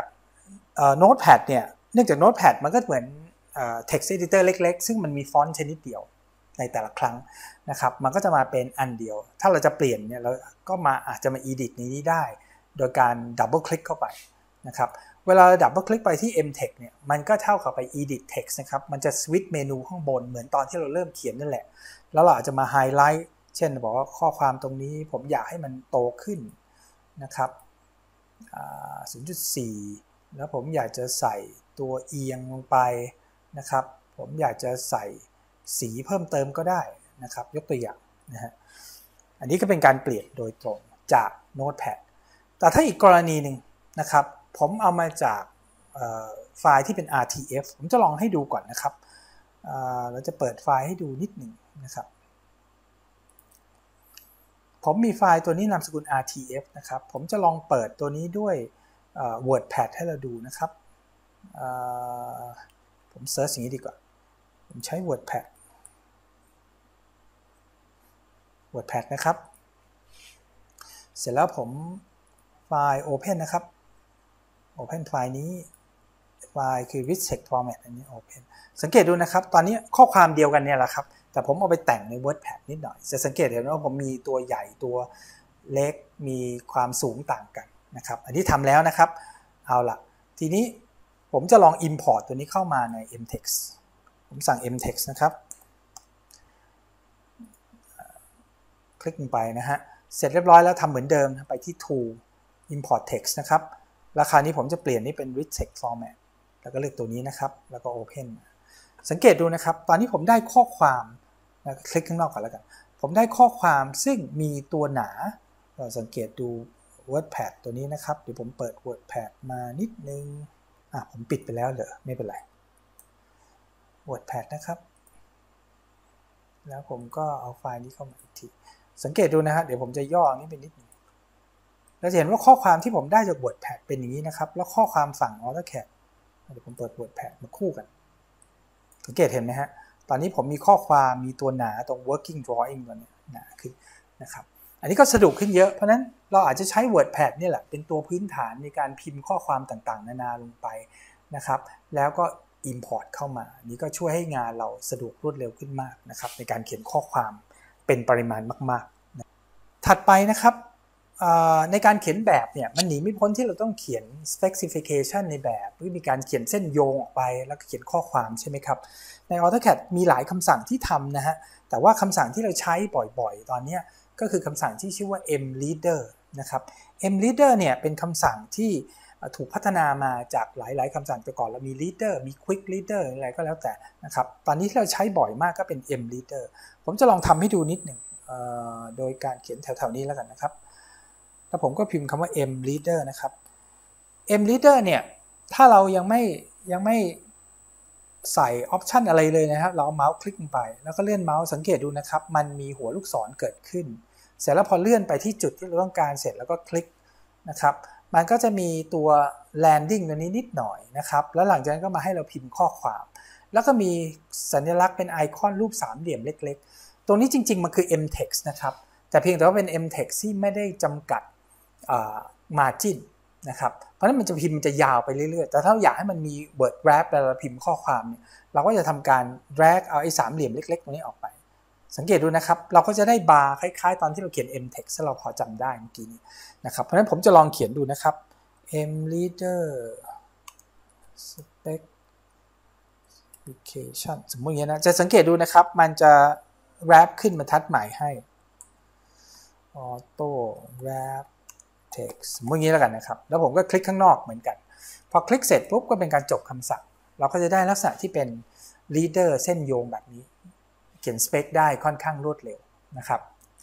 Notepad เนี่ยเนื่องจาก Notepad มันก็เหมือน text editor เล็กๆซึ่งมันมีฟอนต์ชนิดเดียวในแต่ละครั้งนะครับมันก็จะมาเป็นอันเดียวถ้าเราจะเปลี่ยนเนี่ยเราก็มาอาจจะมา edit ในนี้ได้โดยการ double click เข้าไปนะครับเวลาดับเบิลคลิกไปที่ เอ็ม เท็กซ์ เนี่ยมันก็เท่ากับไป edit text นะครับมันจะสวิตช์เมนูข้างบนเหมือนตอนที่เราเริ่มเขียนนั่นแหละแล้วเราอาจจะมาไฮไลท์เช่นบอกว่าข้อความตรงนี้ผมอยากให้มันโตขึ้นนะครับ ศูนย์จุดสี่ แล้วผมอยากจะใส่ตัวเอียงลงไปนะครับผมอยากจะใส่สีเพิ่มเติมก็ได้นะครับยกตัวอย่างนะฮะอันนี้ก็เป็นการเปลี่ยนโดยตรงจาก Notepad แต่ถ้าอีกกรณีหนึ่งนะครับผมเอามาจากไฟล์ที่เป็น อาร์ ที เอฟ ผมจะลองให้ดูก่อนนะครับเราจะเปิดไฟล์ให้ดูนิดหนึ่งนะครับผมมีไฟล์ตัวนี้นามสกุล อาร์ ที เอฟ นะครับผมจะลองเปิดตัวนี้ด้วย WordPad ให้เราดูนะครับผมเซิร์ชอย่างนี้ดีกว่าผมใช้ WordPad WordPad นะครับเสร็จแล้วผมไฟล์ Open นะครับ Open ไฟล์นี้ไฟไฟล์คือ rich text format อันนี้ open สังเกตดูนะครับตอนนี้ข้อความเดียวกันเนี่ยแหละครับแต่ผมเอาไปแต่งใน WordPad นิดหน่อยจะสังเกตเห็นว่าผมมีตัวใหญ่ตัวเล็กมีความสูงต่างกันนะครับอันนี้ทำแล้วนะครับเอาล่ะทีนี้ผมจะลอง import ตัวนี้เข้ามาใน mtext ผมสั่ง mtext นะครับคลิกลงไปนะฮะเสร็จเรียบร้อยแล้วทำเหมือนเดิมไปที่ tool import text นะครับราคานี้ผมจะเปลี่ยนนี่เป็น rich text format แล้วก็เลือกตัวนี้นะครับแล้วก็ open สังเกตดูนะครับตอนนี้ผมได้ข้อความคลิกข้างนอกก่อนแล้วกันผมได้ข้อความซึ่งมีตัวหนาเราสังเกตดู WordPad ตัวนี้นะครับเดี๋ยวผมเปิด WordPad มานิดนึงอ่ะผมปิดไปแล้วเหรอไม่เป็นไร WordPad นะครับแล้วผมก็เอาไฟล์นี้เข้ามาอีกทีสังเกตดูนะฮะเดี๋ยวผมจะย่อนี้เป็นนิดนึงเราจะเห็นว่าข้อความที่ผมได้จาก WordPad เป็นอย่างนี้นะครับแล้วข้อความฝั่ง AutoCAD เดี๋ยวผมเปิด WordPad มาคู่กันสังเกตเห็นไหมฮะตอนนี้ผมมีข้อความมีตัวหนาตรง working drawing ตัวนี้หนาขึ้นนะครับอันนี้ก็สะดวกขึ้นเยอะเพราะนั้นเราอาจจะใช้ WordPad นี่แหละเป็นตัวพื้นฐานในการพิมพ์ข้อความต่างๆนานาลงไปนะครับแล้วก็ import เข้ามานี่ก็ช่วยให้งานเราสะดวกรวดเร็วขึ้นมากนะครับในการเขียนข้อความเป็นปริมาณมากๆนะถัดไปนะครับในการเขียนแบบเนี่ยมันหนีไม่พ้นที่เราต้องเขียน specification ในแบบหรือมีการเขียนเส้นโยงออกไปแล้วก็เขียนข้อความใช่ไหมครับใน AutoCAD มีหลายคำสั่งที่ทำนะฮะแต่ว่าคำสั่งที่เราใช้บ่อยๆตอนนี้ก็คือคำสั่งที่ชื่อว่า mleader นะครับ mleader เนี่ยเป็นคำสั่งที่ถูกพัฒนามาจากหลายๆคำสั่งแต่ก่อนเรามี leader มี quick leader อะไรก็แล้วแต่นะครับตอนนี้ที่เราใช้บ่อยมากก็เป็น mleader ผมจะลองทำให้ดูนิดหนึ่งโดยการเขียนแถวๆนี้แล้วกันนะครับแล้วผมก็พิมพ์คำว่า mleader นะครับ mleader เนี่ยถ้าเรายังไม่ยังไม่ใส่ออปชันอะไรเลยนะครับเราเอาเมาส์คลิกลงไปแล้วก็เลื่อนเมาส์สังเกตดูนะครับมันมีหัวลูกศรเกิดขึ้นเสร็จแล้วพอเลื่อนไปที่จุดที่เราต้องการเสร็จแล้วก็คลิกนะครับมันก็จะมีตัว landing ตัวนี้นิดหน่อยนะครับแล้วหลังจากนั้นก็มาให้เราพิมพ์ข้อความแล้วก็มีสัญลักษณ์เป็นไอคอนรูปสามเหลี่ยมเล็กๆตรงนี้จริงๆมันคือ mtext นะครับแต่เพียงแต่ว่าเป็น mtext ที่ไม่ได้จำกัดmargin นะครับเพราะฉะนั้นมันจะพิมพ์มันจะยาวไปเรื่อยๆแต่ถ้าอยากให้มันมี word wrap เวลาเราพิมพ์ข้อความเนี่ยเราก็จะทำการ drag เอาไอ้สามเหลี่ยมเล็กๆตรงนี้ออกไปสังเกตดูนะครับเราก็จะได้บาร์คล้ายๆตอนที่เราเขียน mtext ถ้าเราพอจำได้เมื่อกี้นี้นะครับเพราะฉะนั้นผมจะลองเขียนดูนะครับ mleader specification สมมติอย่างนี้นะจะสังเกตดูนะครับมันจะ wrap ขึ้นบรรทัดใหม่ให้ auto wrap text สมมติอย่างนี้แล้วกันนะครับแล้วผมก็คลิกข้างนอกเหมือนกันพอคลิกเสร็จปุ๊บก็เป็นการจบคำสั่งเราก็จะได้ลักษณะที่เป็น leader เส้นโยงแบบนี้เขียนสเปคได้ค่อนข้างรวดเร็วนะครับ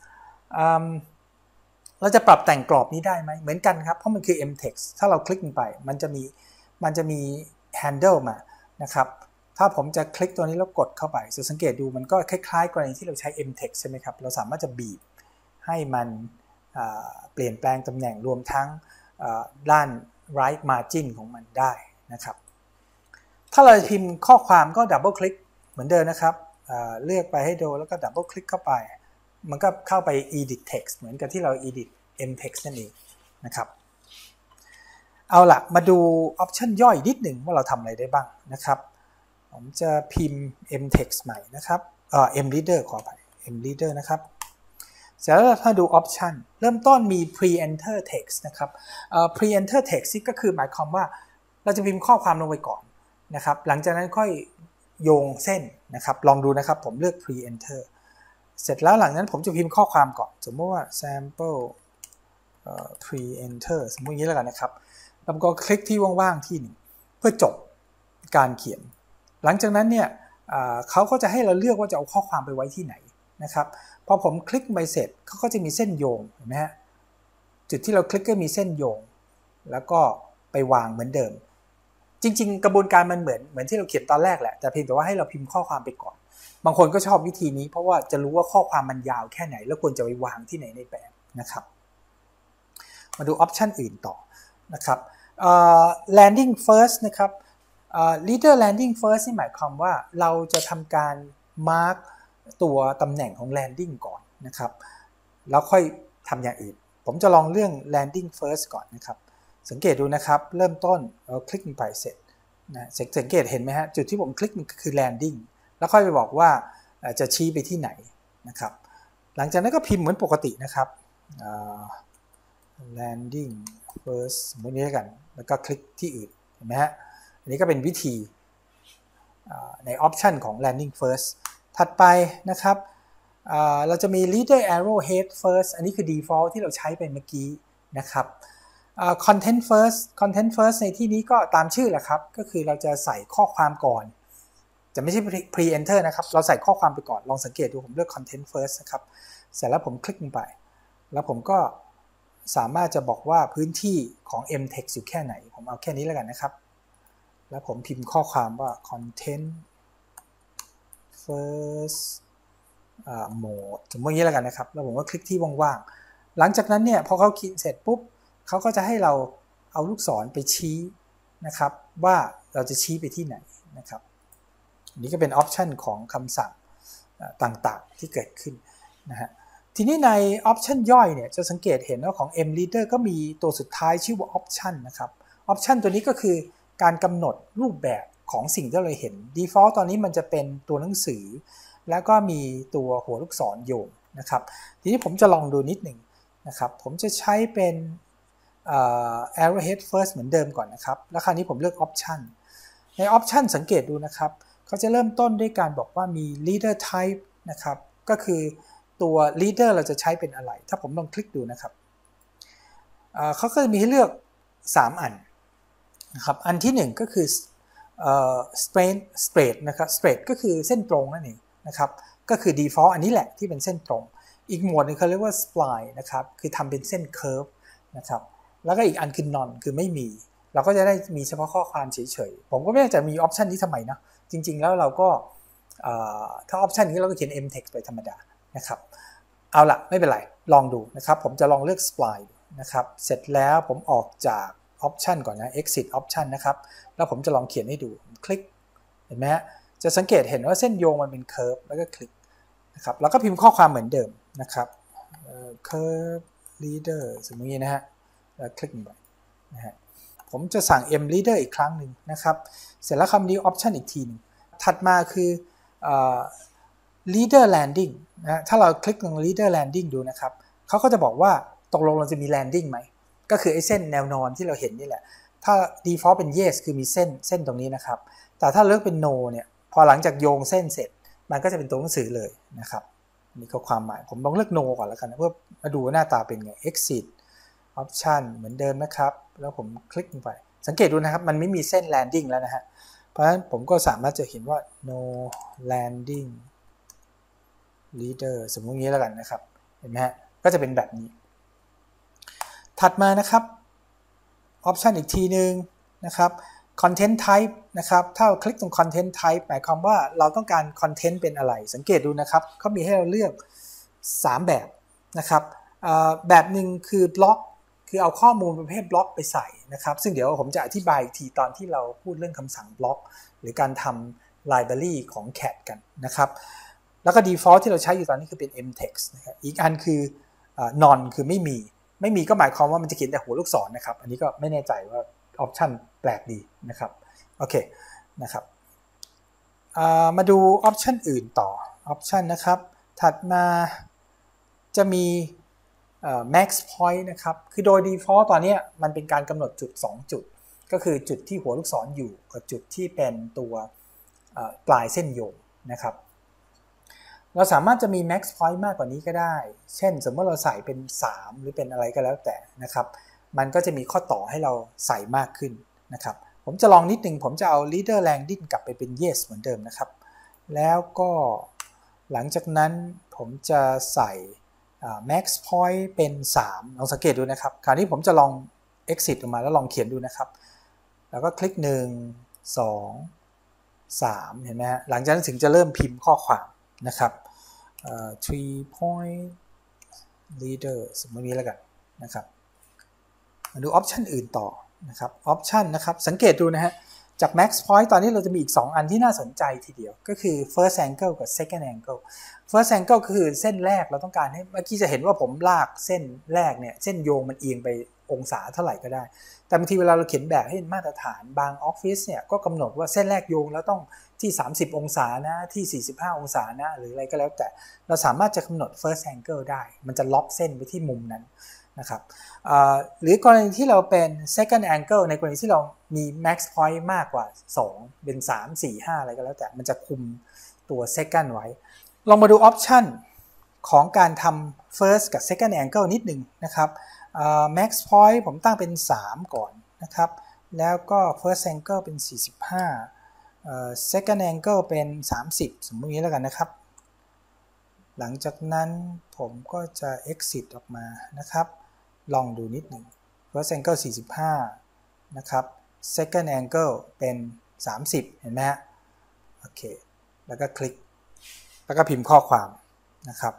เราจะปรับแต่งกรอบนี้ได้ไหมเหมือนกันครับเพราะมันคือ mtext ถ้าเราคลิกลงไปมันจะมีมันจะมี handle มานะครับถ้าผมจะคลิกตัวนี้แล้วกดเข้าไปจะสังเกตดูมันก็คล้ายๆกรณีที่เราใช้ mtext ใช่ไหมครับเราสามารถจะบีบให้มันเปลี่ยนแปลงตำแหน่งรวมทั้งด้าน right margin ของมันได้นะครับถ้าเราพิมพ์ข้อความก็ดับเบิลคลิกเหมือนเดิมนะครับเลือกไปให้ดูแล้วก็ดับเบิลคลิกเข้าไปมันก็เข้าไป edit text เหมือนกับที่เรา edit mtext นั่นเองนะครับเอาล่ะมาดูออปชันย่อยนิดหนึ่งว่าเราทำอะไรได้บ้างนะครับผมจะพิมพ์ mtext ใหม่นะครับเอ่อ mleader ขอไป mleader นะครับเสร็จแล้วถ้าดู option เริ่มต้นมี pre-enter text นะครับ pre-enter text นี่ก็คือหมายความว่าเราจะพิมพ์ข้อความลงไปก่อนนะครับหลังจากนั้นค่อยโยงเส้นนะครับลองดูนะครับผมเลือก pre-enter เสร็จแล้วหลังนั้นผมจะพิมพ์ข้อความก่อนสมมติว่า sample pre-enter สมมติอย่างนี้แล้วกันนะครับแล้วก็คลิกที่ว่างๆที่หนึ่งเพื่อจบการเขียนหลังจากนั้นเนี่ยเขาก็จะให้เราเลือกว่าจะเอาข้อความไปไว้ที่ไหนนะครับพอผมคลิกไปเสร็จเขาก็จะมีเส้นโยงเห็นไหมฮะจุดที่เราคลิกก็มีเส้นโยงแล้วก็ไปวางเหมือนเดิมจริงๆกระบวนการมันเหมือนเหมือนที่เราเขียนตอนแรกแหละแต่เพียงแต่ว่าให้เราพิมพ์ข้อความไปก่อนบางคนก็ชอบวิธีนี้เพราะว่าจะรู้ว่าข้อความมันยาวแค่ไหนแล้วควรจะไปวางที่ไหนในแบบนะครับมาดูออปชันอื่นต่อนะครับ uh, landing first นะครับ uh, leader landing first นี่หมายความว่าเราจะทำการ markตัวตำแหน่งของ landing ก่อนนะครับแล้วค่อยทำอย่างอื่นผมจะลองเรื่อง landing first ก่อนนะครับสังเกตดูนะครับเริ่มต้นเราคลิกไปเสร็จนะสังเกตเห็นไหมฮะจุดที่ผมคลิกมันคือ landing แล้วค่อยไปบอกว่าจะชี้ไปที่ไหนนะครับหลังจากนั้นก็พิมพ์เหมือนปกตินะครับ landing first สมมตินี้กันแล้วก็คลิกที่อื่นเห็นไหมฮะอันนี้ก็เป็นวิธีในออปชันของ landing first ถัดไปนะครับเราจะมี leader arrow head first อันนี้คือ default ที่เราใช้ไปเมื่อกี้นะครับ content first content first ในที่นี้ก็ตามชื่อแหละครับก็คือเราจะใส่ข้อความก่อนจะไม่ใช่ pre enter นะครับเราใส่ข้อความไปก่อนลองสังเกตดูผมเลือก content first นะครับเสร็จแล้วผมคลิกลงไปแล้วผมก็สามารถจะบอกว่าพื้นที่ของ mtext อยู่แค่ไหนผมเอาแค่นี้แล้วกันนะครับแล้วผมพิมพ์ข้อความว่า content first mode สมมตินี้แล้วกันนะครับแล้วผมก็คลิกที่ว่างๆหลังจากนั้นเนี่ยพอเขาคิดเสร็จปุ๊บเขาก็จะให้เราเอาลูกศรไปชี้นะครับว่าเราจะชี้ไปที่ไหนนะครับอันนี้ก็เป็นออปชันของคำสั่งต่างๆที่เกิดขึ้นนะฮะทีนี้ในออปชันย่อยเนี่ยจะสังเกตเห็นว่าของ mleader ก็มีตัวสุดท้ายชื่อว่าออปชันนะครับออปชันตัวนี้ก็คือการกำหนดรูปแบบของสิ่งที่เราเห็น default ตอนนี้มันจะเป็นตัวหนังสือแล้วก็มีตัวหัวลูกศรโยงนะครับทีนี้ผมจะลองดูนิดหนึ่งนะครับผมจะใช้เป็น arrowhead first เหมือนเดิมก่อนนะครับแล้วคราวนี้ผมเลือก option ใน option สังเกตดูนะครับเขาจะเริ่มต้นด้วยการบอกว่ามี leader type นะครับก็คือตัว leader เราจะใช้เป็นอะไรถ้าผมลองคลิกดูนะครับเขาก็จะมีให้เลือกสามอันนะครับอันที่หนึ่งก็คือ straight straight นะครับ straight ก็คือเส้นตรงนั่นเองนะครับก็คือ default อันนี้แหละที่เป็นเส้นตรงอีกหมวดนึงเขาเรียกว่า spline นะครับคือทำเป็นเส้น curve นะครับแล้วก็อีกอันคือ non คือไม่มีเราก็จะได้มีเฉพาะข้อความเฉยๆผมก็ไม่แน่ใจมีออปชันนี้ทำไมนะจริงๆแล้วเราก็ถ้าออปชันนี้เราก็เขียน mtext ไปธรรมดานะครับเอาละไม่เป็นไรลองดูนะครับผมจะลองเลือก spline นะครับเสร็จแล้วผมออกจากออปชันก่อนนะ exit option นะครับแล้วผมจะลองเขียนให้ดูคลิกเห็นไหมฮะจะสังเกตเห็นว่าเส้นโยงมันเป็น curve แล้วก็คลิกนะครับแล้วก็พิมพ์ข้อความเหมือนเดิมนะครับ curve leader สมมตินี้นะฮะแล้วคลิกไปนะฮะผมจะสั่ง mleader อีกครั้งหนึ่งนะครับเสร็จแล้วคำนี้ option อีกทีนึงถัดมาคือ leader landing นะถ้าเราคลิกตรง leader landing ดูนะครับเขาก็จะบอกว่าตกลงเราจะมี landing ไหมก็คือไอ้เส้นแนวนอนที่เราเห็นนี่แหละถ้า default เป็น yes คือมีเส้นเส้นตรงนี้นะครับแต่ถ้าเลือกเป็น no เนี่ยพอหลังจากโยงเส้นเสร็จมันก็จะเป็นตัวหนังสือเลยนะครับนี่ก็ความหมายผมลองเลือก no ก่อนแล้วกันนะเพื่อมาดูหน้าตาเป็นไง exit option เหมือนเดิมนะครับแล้วผมคลิกลงไปสังเกตดูนะครับมันไม่มีเส้น landing แล้วนะฮะเพราะฉะนั้นผมก็สามารถจะเห็นว่า no landing leader สมมติงี้แล้วกันนะครับเห็นไหมฮะก็จะเป็นแบบนี้ถัดมานะครับ option อีกทีนึงนะครับ content type นะครับถ้าเราคลิกตรง content type หมายความว่าเราต้องการ content เป็นอะไรสังเกตดูนะครับเขามีให้เราเลือกสามแบบนะครับแบบหนึ่งคือบล็อกคือเอาข้อมูลประเภทบล็อกไปใส่นะครับซึ่งเดี๋ยวผมจะอธิบายอีกทีตอนที่เราพูดเรื่องคำสั่งบล็อกหรือการทำ library ของ แคท กันนะครับแล้วก็ default ที่เราใช้อยู่ตอนนี้คือเป็น mtext นะครับอีกอันคือ non คือไม่มีไม่มีก็หมายความว่ามันจะเขียนแต่หัวลูกศรนะครับอันนี้ก็ไม่แน่ใจว่าออปชันแปลกดีนะครับโอเคนะครับมาดูออปชันอื่นต่อออปชันนะครับถัดมาจะมี max point นะครับคือโดย default ตอนนี้มันเป็นการกำหนดจุดสองจุดก็คือจุดที่หัวลูกศรอยู่กับจุดที่เป็นตัวปลายเส้นโยงนะครับเราสามารถจะมี max point มากกว่านี้ก็ได้เช่นสมมติเราใส่เป็นสามหรือเป็นอะไรก็แล้วแต่นะครับมันก็จะมีข้อต่อให้เราใส่มากขึ้นนะครับผมจะลองนิดนึงผมจะเอา leader landing กลับไปเป็น yes เหมือนเดิมนะครับแล้วก็หลังจากนั้นผมจะใส่ max point เป็นสามลองสังเกตดูนะครับคราวนี้ผมจะลอง exit ออกมาแล้วลองเขียนดูนะครับแล้วก็คลิกหนึ่ง สอง สามเห็นไหมฮะหลังจากนั้นถึงจะเริ่มพิมพ์ข้อความนะครับ three point leader สมมตินี้แล้วกันนะครับมาดูออปชันอื่นต่อนะครับออปชันนะครับสังเกตดูนะฮะจาก max point ตอนนี้เราจะมีอีกสองอันที่น่าสนใจทีเดียวก็คือ first angle กับ second angle first angle คือเส้นแรกเราต้องการให้เมื่อกี้จะเห็นว่าผมลากเส้นแรกเนี่ยเส้นโยงมันเอียงไปองศาเท่าไหร่ก็ได้แต่บางทีเวลาเราเขียนแบบให้มาตรฐานบางออฟฟิศเนี่ยก็กำหนดว่าเส้นแรกโยงแล้วต้องที่สามสิบองศานะที่สี่สิบห้าองศานะหรืออะไรก็แล้วแต่เราสามารถจะกำหนด first angle ได้มันจะล็อกเส้นไปที่มุมนั้นนะครับหรือกรณีที่เราเป็น second angle ในกรณีที่เรามี max point มากกว่าสองเป็นสาม สี่ ห้าอะไรก็แล้วแต่มันจะคุมตัว second ไว้ลองมาดู option ของการทำ first กับ second angle นิดหนึ่งนะครับ max point ผมตั้งเป็นสามก่อนนะครับแล้วก็ first angle เป็นสี่สิบห้า second angle เป็นสามสิบสมมตินี้แล้วกันนะครับหลังจากนั้นผมก็จะ exit ออกมานะครับลองดูนิดหนึ่ง first angle สี่สิบห้านะครับ second angle เป็นสามสิบเห็นไหมฮะโอเคแล้วก็คลิกแล้วก็พิมพ์ข้อความนะครับ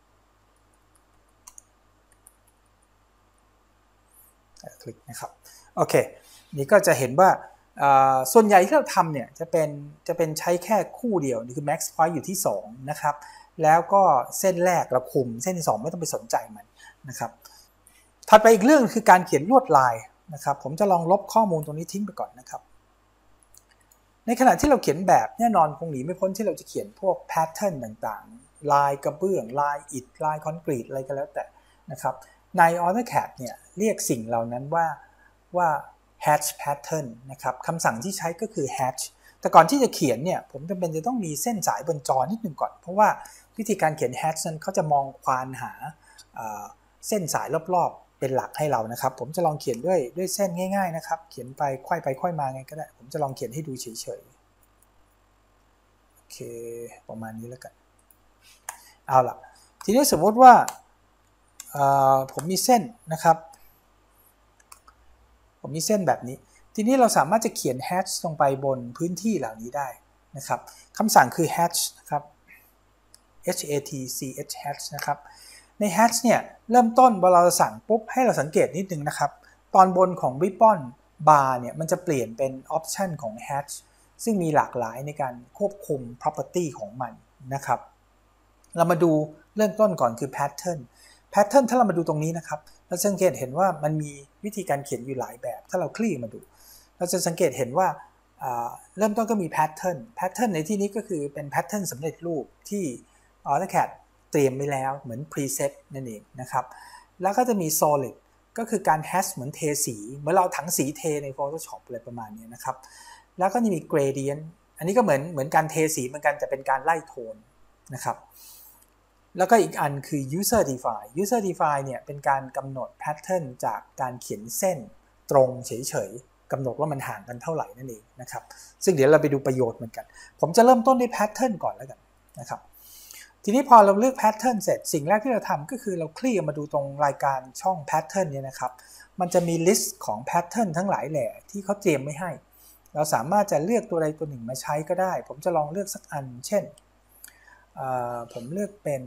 คลิกนะครับโอเคนี่ก็จะเห็นว่าส่วนใหญ่ที่เราทำเนี่ยจะเป็นจะเป็นใช้แค่คู่เดียวนี่คือ max point อยู่ที่สองนะครับแล้วก็เส้นแรกเราคุมเส้นที่สองไม่ต้องไปสนใจมันนะครับถัดไปอีกเรื่องคือการเขียนลวดลายนะครับผมจะลองลบข้อมูลตรงนี้ทิ้งไปก่อนนะครับในขณะที่เราเขียนแบบแน่นอนคงหนีไม่พ้นที่เราจะเขียนพวกแพทเทิร์นต่างๆลายกระเบื้องลายอิฐลายคอนกรีตอะไรก็แล้วแต่นะครับใน AutoCAD เนี่ยเรียกสิ่งเหล่านั้นว่าว่า hatch pattern นะครับคำสั่งที่ใช้ก็คือ hatch แต่ก่อนที่จะเขียนเนี่ยผมจำเป็นจะต้องมีเส้นสายบนจอนิดนึงก่อนเพราะว่าวิธีการเขียน hatch นั้นเขาจะมองควานหาเส้นสายรอบๆเป็นหลักให้เรานะครับผมจะลองเขียนด้วยด้วยเส้นง่ายๆนะครับเขียนไปค่อยไปค่อยมาไงก็ได้ผมจะลองเขียนให้ดูเฉยๆโอเคประมาณนี้แล้วกันเอาล่ะทีนี้สมมติว่าผมมีเส้นนะครับผมมีเส้นแบบนี้ทีนี้เราสามารถจะเขียน hatch ลงไปบนพื้นที่เหล่านี้ได้นะครับคำสั่งคือ hatch นะครับ h a t c h hatch นะครับใน hatch เนี่ยเริ่มต้นเวลาเราสั่งปุ๊บให้เราสังเกตนิดนึงนะครับตอนบนของ ribbon bar เนี่ยมันจะเปลี่ยนเป็น option ของ hatch ซึ่งมีหลากหลายในการควบคุม property ของมันนะครับเรามาดูเริ่มต้นก่อนคือ pattern pattern ถ้าเรามาดูตรงนี้นะครับเราสังเกตเห็นว่ามันมีวิธีการเขียนอยู่หลายแบบถ้าเราคลี่มาดูเราจะสังเกตเห็นว่าเริ่มต้นก็มี pattern pattern ในที่นี้ก็คือเป็น pattern สำเร็จรูปที่ AutoCAD เตรียมไว้แล้วเหมือน preset นั่นเองนะครับแล้วก็จะมี solid ก็คือการ hash เหมือนเทสีเหมือนเราถังสีเทใน Photoshop อะไรประมาณนี้นะครับแล้วก็จะมี gradient อันนี้ก็เหมือนเหมือนการเทสีเหมือนกันแต่เป็นการไล่โทนนะครับแล้วก็อีกอันคือ user define user define เนี่ยเป็นการกำหนด pattern จากการเขียนเส้นตรงเฉยๆกำหนดว่ามันห่างกันเท่าไหร่นั่นเองนะครับซึ่งเดี๋ยวเราไปดูประโยชน์เหมือนกันผมจะเริ่มต้นด้วย pattern ก่อนแล้วกันนะครับทีนี้พอเราเลือก pattern เสร็จสิ่งแรกที่เราทำก็คือเราคลี่มาดูตรงรายการช่อง pattern เนี่ยนะครับมันจะมี list ของ pattern ทั้งหลายแหล่ที่เขาเตรียมไว้ให้เราสามารถจะเลือกตัวใดตัวหนึ่งมาใช้ก็ได้ผมจะลองเลือกสักอันเช่นผมเลือกเป็น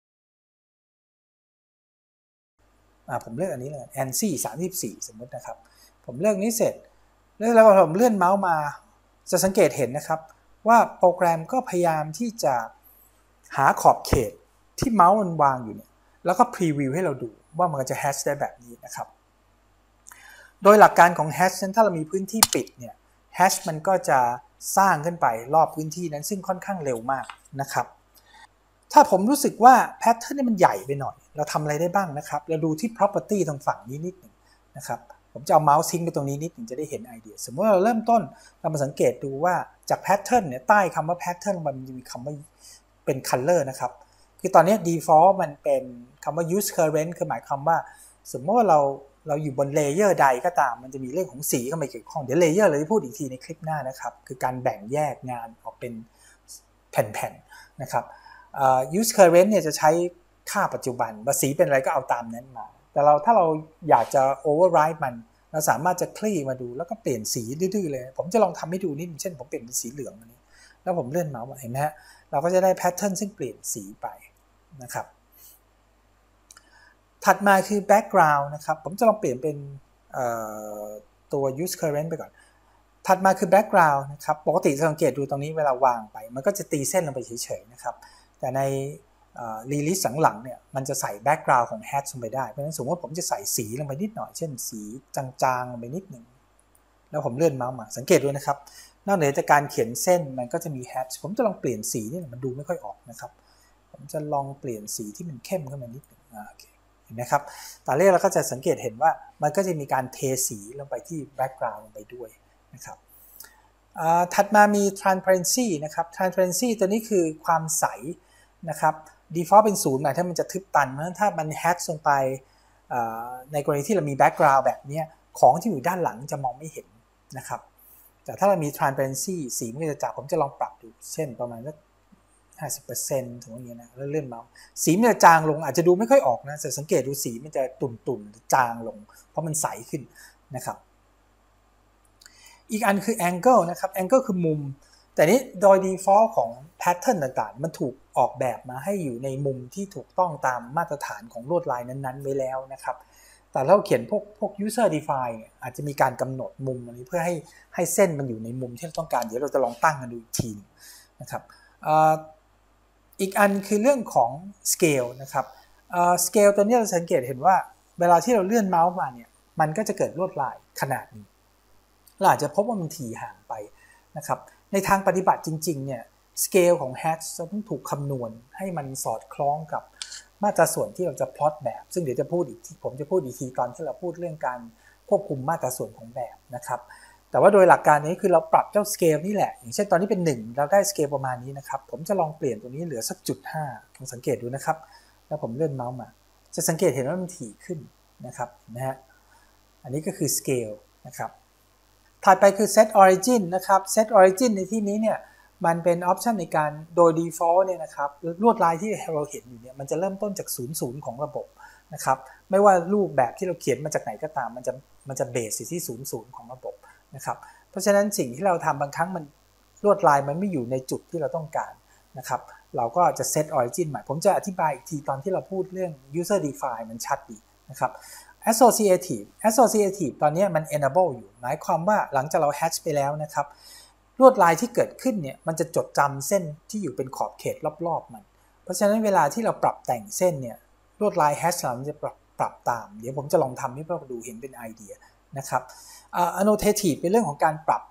ผมเลือกอันนี้เลย แอน ซี สามสิบสี่สมมตินะครับผมเลือกนี้เสร็จแล้วผมเลื่อนเมาส์มาจะสังเกตเห็นนะครับว่าโปรแกรมก็พยายามที่จะหาขอบเขตที่เมาส์มันวางอยู่เนี่ยแล้วก็พรีวิวให้เราดูว่ามันจะแฮชได้แบบนี้นะครับโดยหลักการของแฮชนั้นถ้าเรามีพื้นที่ปิดเนี่ยแฮชมันก็จะสร้างขึ้นไปรอบพื้นที่นั้นซึ่งค่อนข้างเร็วมากนะครับถ้าผมรู้สึกว่าแพทเทิร์นนี่มันใหญ่ไปหน่อยเราทำอะไรได้บ้างนะครับเราดูที่ property ตรงฝั่งนี้นิดหนึ่งนะครับผมจะเอาเมาส์ทิ้งไปตรงนี้นิดหนึ่งจะได้เห็นไอเดียสมมติว่าเราเริ่มต้นเรามาสังเกตดูว่าจากแพทเทิร์นเนี่ยใต้คำว่าแพทเทิร์นมันจะมีคำว่าเป็น color นะครับคือตอนนี้ default มันเป็นคำว่า use current คือหมายความว่าสมมติว่าเราเราอยู่บนเลเยอร์ใดก็ตามมันจะมีเรื่องของสีเข้ามาเกี่ยวข้องเดี๋ยวเลเยอร์เราจะพูดอีกทีในคลิปหน้านะครับคือการแบ่งแยกงานออกเป็นแผ่นๆนะครับUh, use current เนี่ยจะใช้ค่าปัจจุบันว่าสีเป็นอะไรก็เอาตามนั้นมาแต่เราถ้าเราอยากจะ override มันเราสามารถจะคลี่มาดูแล้วก็เปลี่ยนสีดื้อๆเลยผมจะลองทำให้ดูนิดเช่นผมเปลี่ยนเป็นสีเหลืองอันนี้แล้วผมเลื่อนเมาส์เห็นไหมฮะเราก็จะได้แพทเทิร์นซึ่งเปลี่ยนสีไปนะครับถัดมาคือ background นะครับผมจะลองเปลี่ยนเป็นตัว use current ไปก่อนถัดมาคือ background นะครับปกติสังเกตดูตรงนี้เวลาวางไปมันก็จะตีเส้นลงไปเฉยๆนะครับแต่ในรีลิสหลังๆเนี่ยมันจะใส่แบ็กกราวด์ของแฮชลงไปได้เพราะฉะนั้นสมมติว่าผมจะใส่สีลงไปนิดหน่อยเช่นสีจางๆลงไปนิดหนึ่งแล้วผมเลื่อนเมาส์มาสังเกตด้วยนะครับนอกเหนือจากการเขียนเส้นมันก็จะมีแฮชผมจะลองเปลี่ยนสีนี่มันดูไม่ค่อยออกนะครับผมจะลองเปลี่ยนสีที่มันเข้มขึ้นมานิดหนึ่งโอเคเห็นไหมครับตอนแรกเราก็จะสังเกตเห็นว่ามันก็จะมีการเทสีลงไปที่แบ็กกราวด์ลงไปด้วยนะครับถัดมามี transparency นะครับ transparency ตัวนี้คือความใสนะครับ default เป็นศูนย์หมายถึงมันจะทึบตันเพราะฉะนั้นถ้ามัน hatch ลงไปในกรณีที่เรามี background แบบนี้ของที่อยู่ด้านหลังจะมองไม่เห็นนะครับแต่ถ้าเรามี transparency สีมันจะจับผมจะลองปรับดูเช่นประมาณสัก ห้าสิบเปอร์เซ็นต์ ถึงอย่างนี้นะแล้วเลื่อนเมาส์สีมันจะจางลงอาจจะดูไม่ค่อยออกนะแต่สังเกตดูสีมันจะตุ่นๆจางลงเพราะมันใสขึ้นนะครับอีกอันคือ angle นะครับ angle คือมุมแต่นี้โดย default ของ pattern ต่างๆมันถูกออกแบบมาให้อยู่ในมุมที่ถูกต้องตามมาตรฐานของลวดลายนั้นๆไว้แล้วนะครับแต่เราเขียนพวกพวก user define เนี่ยอาจจะมีการกำหนดมุมอันนี้เพื่อให้ให้เส้นมันอยู่ในมุมที่เราต้องการเดี๋ยวเราจะลองตั้งกันดูอีกทีนะครับอีกอันคือเรื่องของ scale นะครับ scale ตัวนี้เราสังเกตเห็นว่าเวลาที่เราเลื่อนเมาส์มาเนี่ยมันก็จะเกิดลวดลายขนาดนี้เราอาจจะพบว่ามันถี่ห่างไปนะครับในทางปฏิบัติจริงๆเนี่ยสเกลของ hatch จะต้องถูกคำนวณให้มันสอดคล้องกับมาตราส่วนที่เราจะพลอตแบบซึ่งเดี๋ยวจะพูดอีกทีผมจะพูดอีกทีตอนที่เราพูดเรื่องการควบคุมมาตราส่วนของแบบนะครับแต่ว่าโดยหลักการนี้คือเราปรับเจ้าสเกลนี่แหละอย่างเช่นตอนนี้เป็นหนึ่งเราได้สเกลประมาณนี้นะครับผมจะลองเปลี่ยนตัวนี้เหลือสักจุดห้าลองสังเกตดูนะครับแล้วผมเลื่อนเมาส์มาจะสังเกตเห็นว่ามันถี่ขึ้นนะครับนะฮะอันนี้ก็คือสเกลนะครับถัดไปคือ set origin นะครับ set origin ในที่นี้เนี่ยมันเป็นออปชันในการโดย default เนี่ยนะครับลวดลายที่เราเห็นอยู่เนี่ยมันจะเริ่มต้นจากศูนย์ ศูนย์ของระบบนะครับไม่ว่ารูปแบบที่เราเขียนมาจากไหนก็ตามมันจะมันจะเบสที่ศูนย์ ศูนย์ของระบบนะครับเพราะฉะนั้นสิ่งที่เราทำบางครั้งมันลวดลายมันไม่อยู่ในจุดที่เราต้องการนะครับเราก็จะ set origin ใหม่ผมจะอธิบายอีกทีตอนที่เราพูดเรื่อง user define มันชัดดีนะครับassociative associative ตอนนี้มัน enable อยู่หมายความว่าหลังจากเรา hatch ไปแล้วนะครับลวดลายที่เกิดขึ้นเนี่ยมันจะจดจำเส้นที่อยู่เป็นขอบเขตรอบๆมันเพราะฉะนั้นเวลาที่เราปรับแต่งเส้นเนี่ยลวดลาย hatch เราจะปรับปรับตามเดี๋ยวผมจะลองทำให้พวกเราดูเห็นเป็นไอเดียนะครับ annotative เป็นเรื่องของการปรับ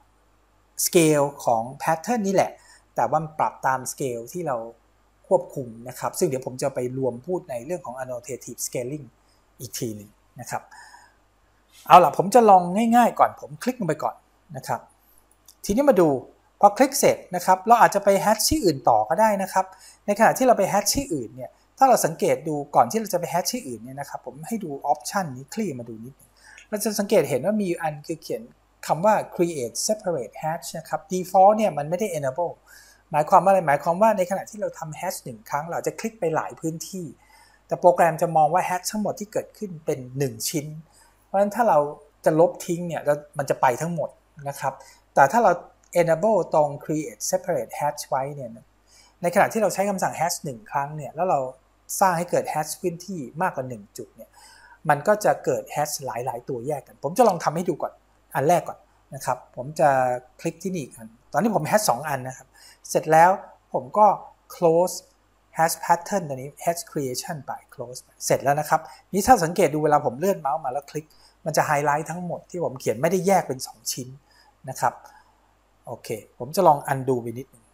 scale ของ pattern นี่แหละแต่ว่าปรับตาม scale ที่เราควบคุมนะครับซึ่งเดี๋ยวผมจะไปรวมพูดในเรื่องของ annotative scaling อีกทีนึงนะครับเอาล่ะผมจะลองง่ายๆก่อนผมคลิกลงไปก่อนนะครับทีนี้มาดูพอคลิกเสร็จนะครับเราอาจจะไปแฮชที่อื่นต่อก็ได้นะครับในขณะที่เราไปแฮชที่อื่นเนี่ยถ้าเราสังเกตดูก่อนที่เราจะไปแฮชที่อื่นเนี่ยนะครับผมให้ดูออปชันนี้คลี่มาดูนิดนึงเราจะสังเกตเห็นว่ามีอันคือเขียนคำว่า create separate hash นะครับ default เนี่ยมันไม่ได้ enable หมายความว่าอะไรหมายความว่าในขณะที่เราทำ hash หนึ่งครั้งเราจะคลิกไปหลายพื้นที่แต่โปรแกรมจะมองว่าแฮชทั้งหมดที่เกิดขึ้นเป็นหนึ่งชิ้นเพราะฉะนั้นถ้าเราจะลบทิ้งเนี่ยมันจะไปทั้งหมดนะครับแต่ถ้าเรา enable ตรง create separate hash ไว้เนี่ยในขณะที่เราใช้คำสั่ง hash หนึ่งครั้งเนี่ยแล้วเราสร้างให้เกิด hash พื้นที่มากกว่าหนึ่งจุดเนี่ยมันก็จะเกิด hash หลายๆตัวแยกกันผมจะลองทำให้ดูก่อนอันแรกก่อนนะครับผมจะคลิกที่นี่อีกอันตอนนี้ผม hash สองอันนะครับเสร็จแล้วผมก็ close hash pattern ตัวนี้ hash creation ไป close ไปเสร็จแล้วนะครับนี่ถ้าสังเกตดูเวลาผมเลื่อนเมาส์มาแล้วคลิกมันจะไฮไลท์ทั้งหมดที่ผมเขียนไม่ได้แยกเป็นสองชิ้นนะครับโอเคผมจะลอง undo ไปนิดนึง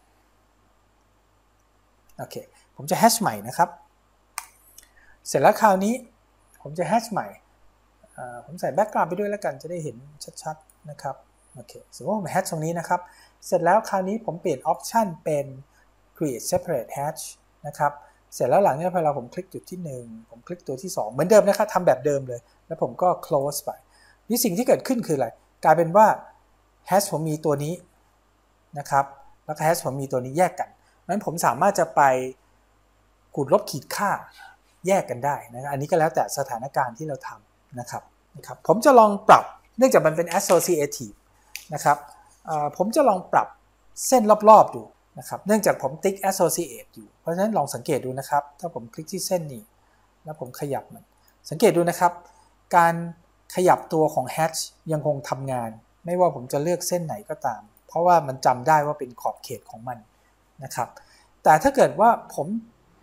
โอเคผมจะ hash ใหม่นะครับเสร็จแล้วคราวนี้ผมจะ hash ใหม่ผมใส่ background ไปด้วยแล้วกันจะได้เห็นชัดๆนะครับโอเคสมมติผม hash ตรงนี้นะครับเสร็จแล้วคราวนี้ผมเปลี่ยน option เป็น create separate hashนะครับเสร็จแล้วหลังนี้พอเราผมคลิกจุดที่หนึ่งผมคลิกตัวที่สองเหมือนเดิมนะครับทำแบบเดิมเลยแล้วผมก็ close ไปนี่สิ่งที่เกิดขึ้นคืออะไรกลายเป็นว่า hash ผมมีตัวนี้นะครับแล้วก็ hash ผมมีตัวนี้แยกกันงั้นผมสามารถจะไปขูดลบขีดค่าแยกกันได้นะอันนี้ก็แล้วแต่สถานการณ์ที่เราทำนะครับนะครับผมจะลองปรับเนื่องจากมันเป็น associative นะครับผมจะลองปรับเส้นรอบๆดูนะครับเนื่องจากผมติ๊ก associate อยู่เพราะฉะนั้นลองสังเกตดูนะครับถ้าผมคลิกที่เส้นนี้แล้วผมขยับมันสังเกตดูนะครับการขยับตัวของ hash ยังคงทำงานไม่ว่าผมจะเลือกเส้นไหนก็ตามเพราะว่ามันจำได้ว่าเป็นขอบเขตของมันนะครับแต่ถ้าเกิดว่าผม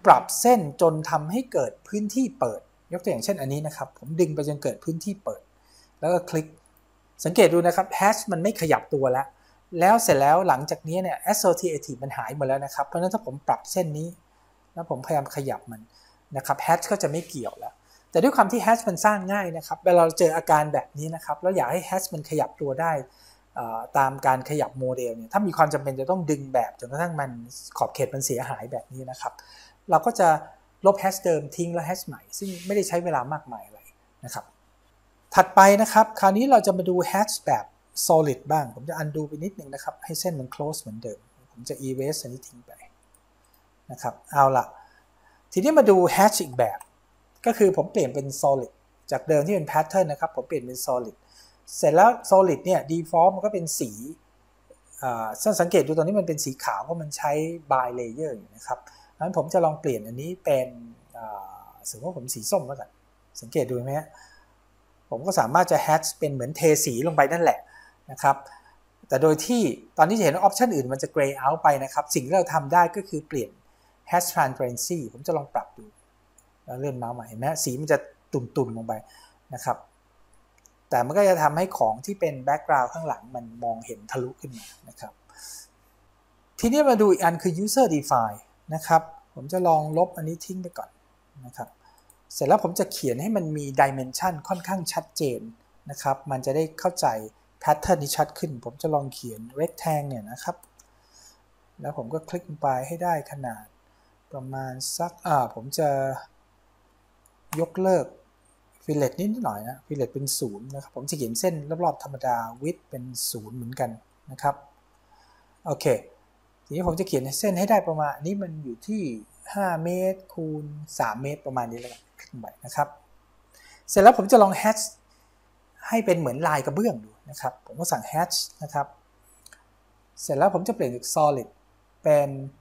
ปรับเส้นจนทำให้เกิดพื้นที่เปิดยกตัวอย่างเช่นอันนี้นะครับผมดึงไปจนเกิดพื้นที่เปิดแล้วก็คลิกสังเกตดูนะครับแฮชมันไม่ขยับตัวแล้วแล้วเสร็จแล้วหลังจากนี้เนี่ย associative มันหายหมดแล้วนะครับเพราะฉะนั้นถ้าผมปรับเส้นนี้แล้วผมพยายามขยับมันนะครับแฮชก็จะไม่เกี่ยวแล้วแต่ด้วยความที่แฮชมันสร้างง่ายนะครับเวลาเราเจออาการแบบนี้นะครับแล้วอยากให้แฮชมันขยับตัวได้ตามการขยับโมเดลเนี่ยถ้ามีความจำเป็นจะต้องดึงแบบจนกระทั่งมันขอบเขตมันเสียหายแบบนี้นะครับเราก็จะลบแฮชเดิมทิ้งแล้วแฮชใหม่ซึ่งไม่ได้ใช้เวลามากมายอะไรนะครับถัดไปนะครับคราวนี้เราจะมาดูแฮชแบบ solid บ้างผมจะ undo ไปนิดนึงนะครับให้เส้นมัน close เหมือนเดิมผมจะ erase อันนี้ทิ้งไปนะครับเอาล่ะทีนี้มาดูแฮชอีกแบบก็คือผมเปลี่ยนเป็น solid จากเดิมที่เป็น pattern นะครับผมเปลี่ยนเป็น solid เสร็จแล้ว solid เนี่ย default มันก็เป็นสีสังเกตดูตอนนี้มันเป็นสีขาวเพราะมันใช้ by layer อยู่นะครับงั้นผมจะลองเปลี่ยนอันนี้เป็นสมมติว่าผมสีส้มแล้วกันสังเกตดูไหมฮะผมก็สามารถจะ hatch เป็นเหมือนเทสีลงไปนั่นแหละนะครับแต่โดยที่ตอนนี้จะเห็นว่าออปชันอื่นมันจะ gray out ไปนะครับสิ่งที่เราทำได้ก็คือเปลี่ยน hatch transparency ผมจะลองปรับดูแล้วเลื่อนเมาส์มาเห็นไหมสีมันจะตุ่นๆลงไปนะครับแต่มันก็จะทำให้ของที่เป็น background ข้างหลังมันมองเห็นทะลุขึ้นมานะครับทีนี้มาดูอีกอันคือ user define นะครับผมจะลองลบอันนี้ทิ้งไปก่อนนะครับเสร็จแล้วผมจะเขียนให้มันมี dimension ค่อนข้างชัดเจนนะครับมันจะได้เข้าใจ pattern ที่ชัดขึ้นผมจะลองเขียน rectangle เนี่ยนะครับแล้วผมก็คลิกไปให้ได้ขนาดประมาณสักอ่าผมจะยกเลิก fillet นิดหน่อยนะ fillet เป็นศูนย์นะครับผมจะเขียนเส้นรอบๆธรรมดา width เป็นศูนย์เหมือนกันนะครับโอเคทีนี้ผมจะเขียนเส้นให้ได้ประมาณนี้มันอยู่ที่ห้าเมตรคูณสามเมตรประมาณนี้แล้วขึ้นไปนะครับเสร็จแล้วผมจะลอง hatch ให้เป็นเหมือนลายกระเบื้องดูนะครับผมก็สั่ง hatch นะครับเสร็จแล้วผมจะเปลี่ยนจาก solid เป็น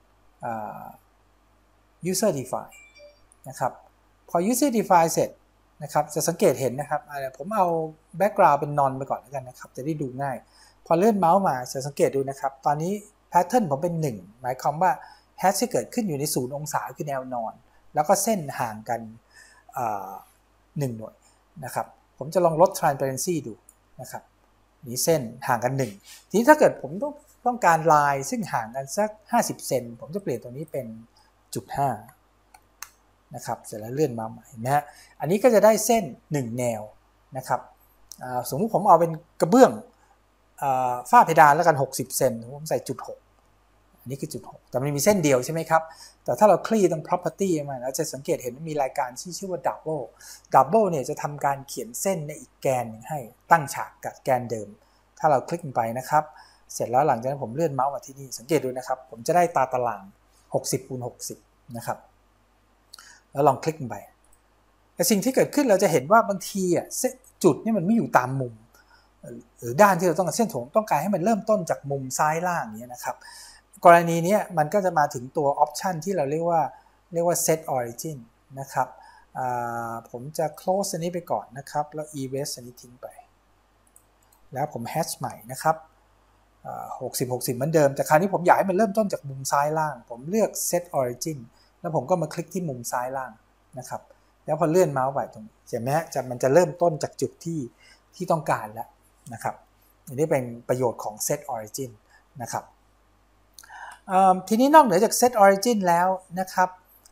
user define นะครับพอ user define เสร็จนะครับจะสังเกตเห็นนะครับผมเอา background เป็น none ไปก่อนแล้วกันนะครับจะได้ดูง่ายพอเลื่อนเมาส์มาจะสังเกตดูนะครับตอนนี้ pattern ผมเป็นหนึ่งหมายความว่าแฮชที่เกิดขึ้นอยู่ในศูนย์องศาคือแนวนอนแล้วก็เส้นห่างกันหนึ่งหน่วยนะครับผมจะลองลด transparency ดูนะครับนี้เส้นห่างกันหนึ่งทีนี้ถ้าเกิดผมต้องต้องการลายซึ่งห่างกันสักห้าสิบเซนผมจะเปลี่ยนตัวนี้เป็น จุดห้า นะครับเสร็จแล้วเลื่อนมาใหม่นะฮะอันนี้ก็จะได้เส้นหนึ่งแนวนะครับสมมุติผมเอาเป็นกระเบื้องฝ้าเพดานแล้วกันหกสิบเซนผมใส่จุดหกอันนี้คือจุดหกแต่มันมีเส้นเดียวใช่ไหมครับแต่ถ้าเราคลี่ตรง property มาเราจะสังเกตเห็นมีรายการที่ชื่อว่า double double เนี่ยจะทำการเขียนเส้นในอีกแกนหนึ่งให้ตั้งฉากกับแกนเดิมถ้าเราคลิกไปนะครับเสร็จแล้วหลังจากนั้นผมเลื่อนเมาส์มาที่นี่สังเกตดูนะครับผมจะได้ตาตารางหกสิบคูณหกสิบนะครับแล้วลองคลิกไปแต่สิ่งที่เกิดขึ้นเราจะเห็นว่าบางทีอ่ะจุดนี่มันไม่อยู่ตามมุมหรือด้านที่เราต้องการเส้นผมต้องการให้มันเริ่มต้นจากมุมซ้ายล่างนี้นะครับกรณีนี้มันก็จะมาถึงตัวออปชันที่เราเรียกว่าเรียกว่า set origin นะครับผมจะ close อันนี้ไปก่อนนะครับแล้ว erase อันนี้ทิ้งไปแล้วผม hatch ใหม่นะครับหกสิบ หกสิบเหมือนเดิมแต่คราวนี้ผมอยากให้มันเริ่มต้นจากมุมซ้ายล่างผมเลือก set origin แล้วผมก็มาคลิกที่มุมซ้ายล่างนะครับแล้วพอเลื่อนเมาส์ไปตรงนี้เห็นไหมจะมันจะเริ่มต้นจากจุดที่ที่ต้องการแล้วนะครับอันนี้เป็นประโยชน์ของ set origin นะครับทีนี้นอกเหนือจาก set origin แล้วนะครับ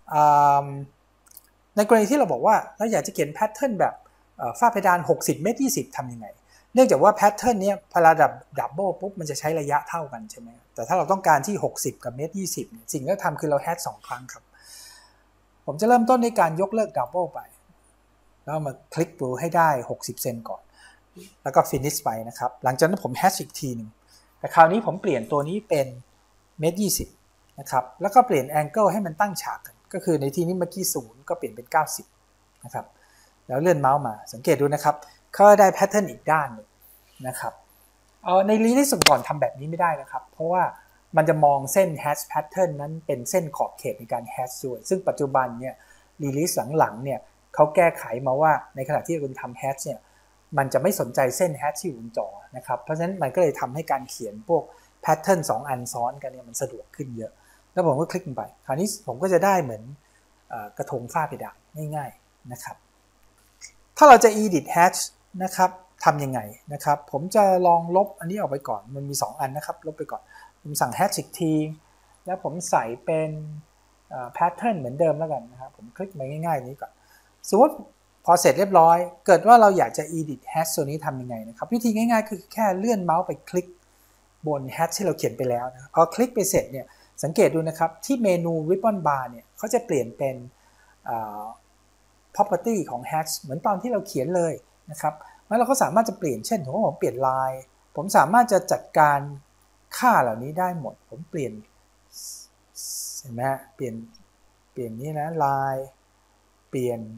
ในกรณีที่เราบอกว่าเราอยากจะเขียนแพทเทิร์นแบบฝ้าเพดานหกสิบเมตรยี่สิบทำยังไงเนื่องจากว่าแพทเทิร์นนี้พอระดับดับเบิลปุ๊บมันจะใช้ระยะเท่ากันใช่ไหมแต่ถ้าเราต้องการที่หกสิบกับเมตรยี่สิบสิ่งที่เราทำคือเราแฮชสองครั้งครับผมจะเริ่มต้นในการยกเลิกดับเบิลไปแล้วมาคลิกดูให้ได้หกสิบเซนก่อนแล้วก็ finish ไปนะครับหลังจากนั้นผมแฮชอีกทีนึงแต่คราวนี้ผมเปลี่ยนตัวนี้เป็นเมตรยี่สิบนะครับแล้วก็เปลี่ยน angle ให้มันตั้งฉากกันก็คือในที่นี้เมื่อกี้ศูนย์ก็เปลี่ยนเป็นเก้าสิบนะครับแล้วเลื่อนเมาส์มาสังเกตดูนะครับเขาได้แพทเทิร์นอีกด้านนึงนะครับเอาในรีลิสก่อนทำแบบนี้ไม่ได้นะครับเพราะว่ามันจะมองเส้น hash pattern นั้นเป็นเส้นขอบเขตในการ hash ด้วยซึ่งปัจจุบันเนี่ยรีลิสหลังๆเนี่ยเขาแก้ไขมาว่าในขณะที่คุณทำ hash เนี่ยมันจะไม่สนใจเส้น hash ที่อยู่บนจอนะครับเพราะฉะนั้นมันก็เลยทำให้การเขียนพวกแพทเทิร์นสองอันซ้อนกันเนี่ยมันสะดวกขึ้นเยอะแล้วผมก็คลิกไปคราวนี้ผมก็จะได้เหมือนกระทงฝ้าเพดานง่ายๆนะครับถ้าเราจะ edit hatch นะครับทำยังไงนะครับผมจะลองลบอันนี้ออกไปก่อนมันมีสองอันนะครับลบไปก่อนผมสั่ง hatch อีกทีแล้วผมใส่เป็น pattern เหมือนเดิมแล้วกันนะครับผมคลิกไปง่ายๆนี้ก่อนสมมติพอเสร็จเรียบร้อยเกิดว่าเราอยากจะ edit hatch ตัวนี้ทำยังไงนะครับวิธีง่ายๆคือแค่เลื่อนเมาส์ไปคลิกบน hatch ที่เราเขียนไปแล้วนะพอคลิกไปเสร็จเนี่ยสังเกตดูนะครับที่เมนู ribbon bar เนี่ยเขาจะเปลี่ยนเป็น property ของ hatch เหมือนตอนที่เราเขียนเลยนะครับแล้วเราก็สามารถจะเปลี่ยนเช่นผมผมเปลี่ยนลายผมสามารถจะจัดการค่าเหล่านี้ได้หมดผมเปลี่ยนเห็นไหมเปลี่ยนเปลี่ยนนี้นะลายเปลี่ยน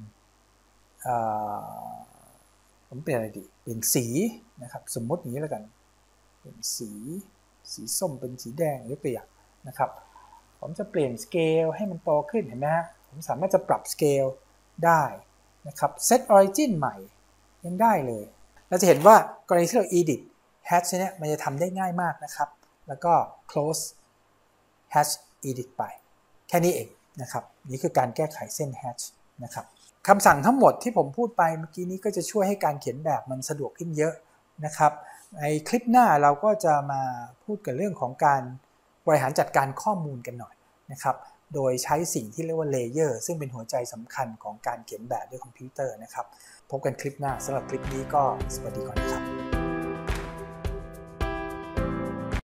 ผมเปลี่ยนอะไรดีเปลี่ยนสีนะครับสมมติอย่างนี้แล้วกันเปลี่ยนสีสีส้มเป็นสีแดงยกตัวอย่างนะครับผมจะเปลี่ยนสเกลให้มันโตขึ้นเห็นไหมฮะผมสามารถจะปรับสเกลได้นะครับ set origin ใหม่ยังได้เลยเราจะเห็นว่ากรณีที่เรา edit hatch เนี่ยมันจะทำได้ง่ายมากนะครับแล้วก็ close hatch edit ไปแค่นี้เองนะครับนี่คือการแก้ไขเส้น hatch นะครับคำสั่งทั้งหมดที่ผมพูดไปเมื่อกี้นี้ก็จะช่วยให้การเขียนแบบมันสะดวกขึ้นเยอะนะครับในคลิปหน้าเราก็จะมาพูดกันเรื่องของการบริหารจัดการข้อมูลกันหน่อยนะครับโดยใช้สิ่งที่เรียกว่าเลเยอร์ซึ่งเป็นหัวใจสำคัญของการเขียนแบบด้วยคอมพิวเตอร์นะครับพบกันคลิปหน้าสำหรับคลิปนี้ก็สวัสดีก่อนครับ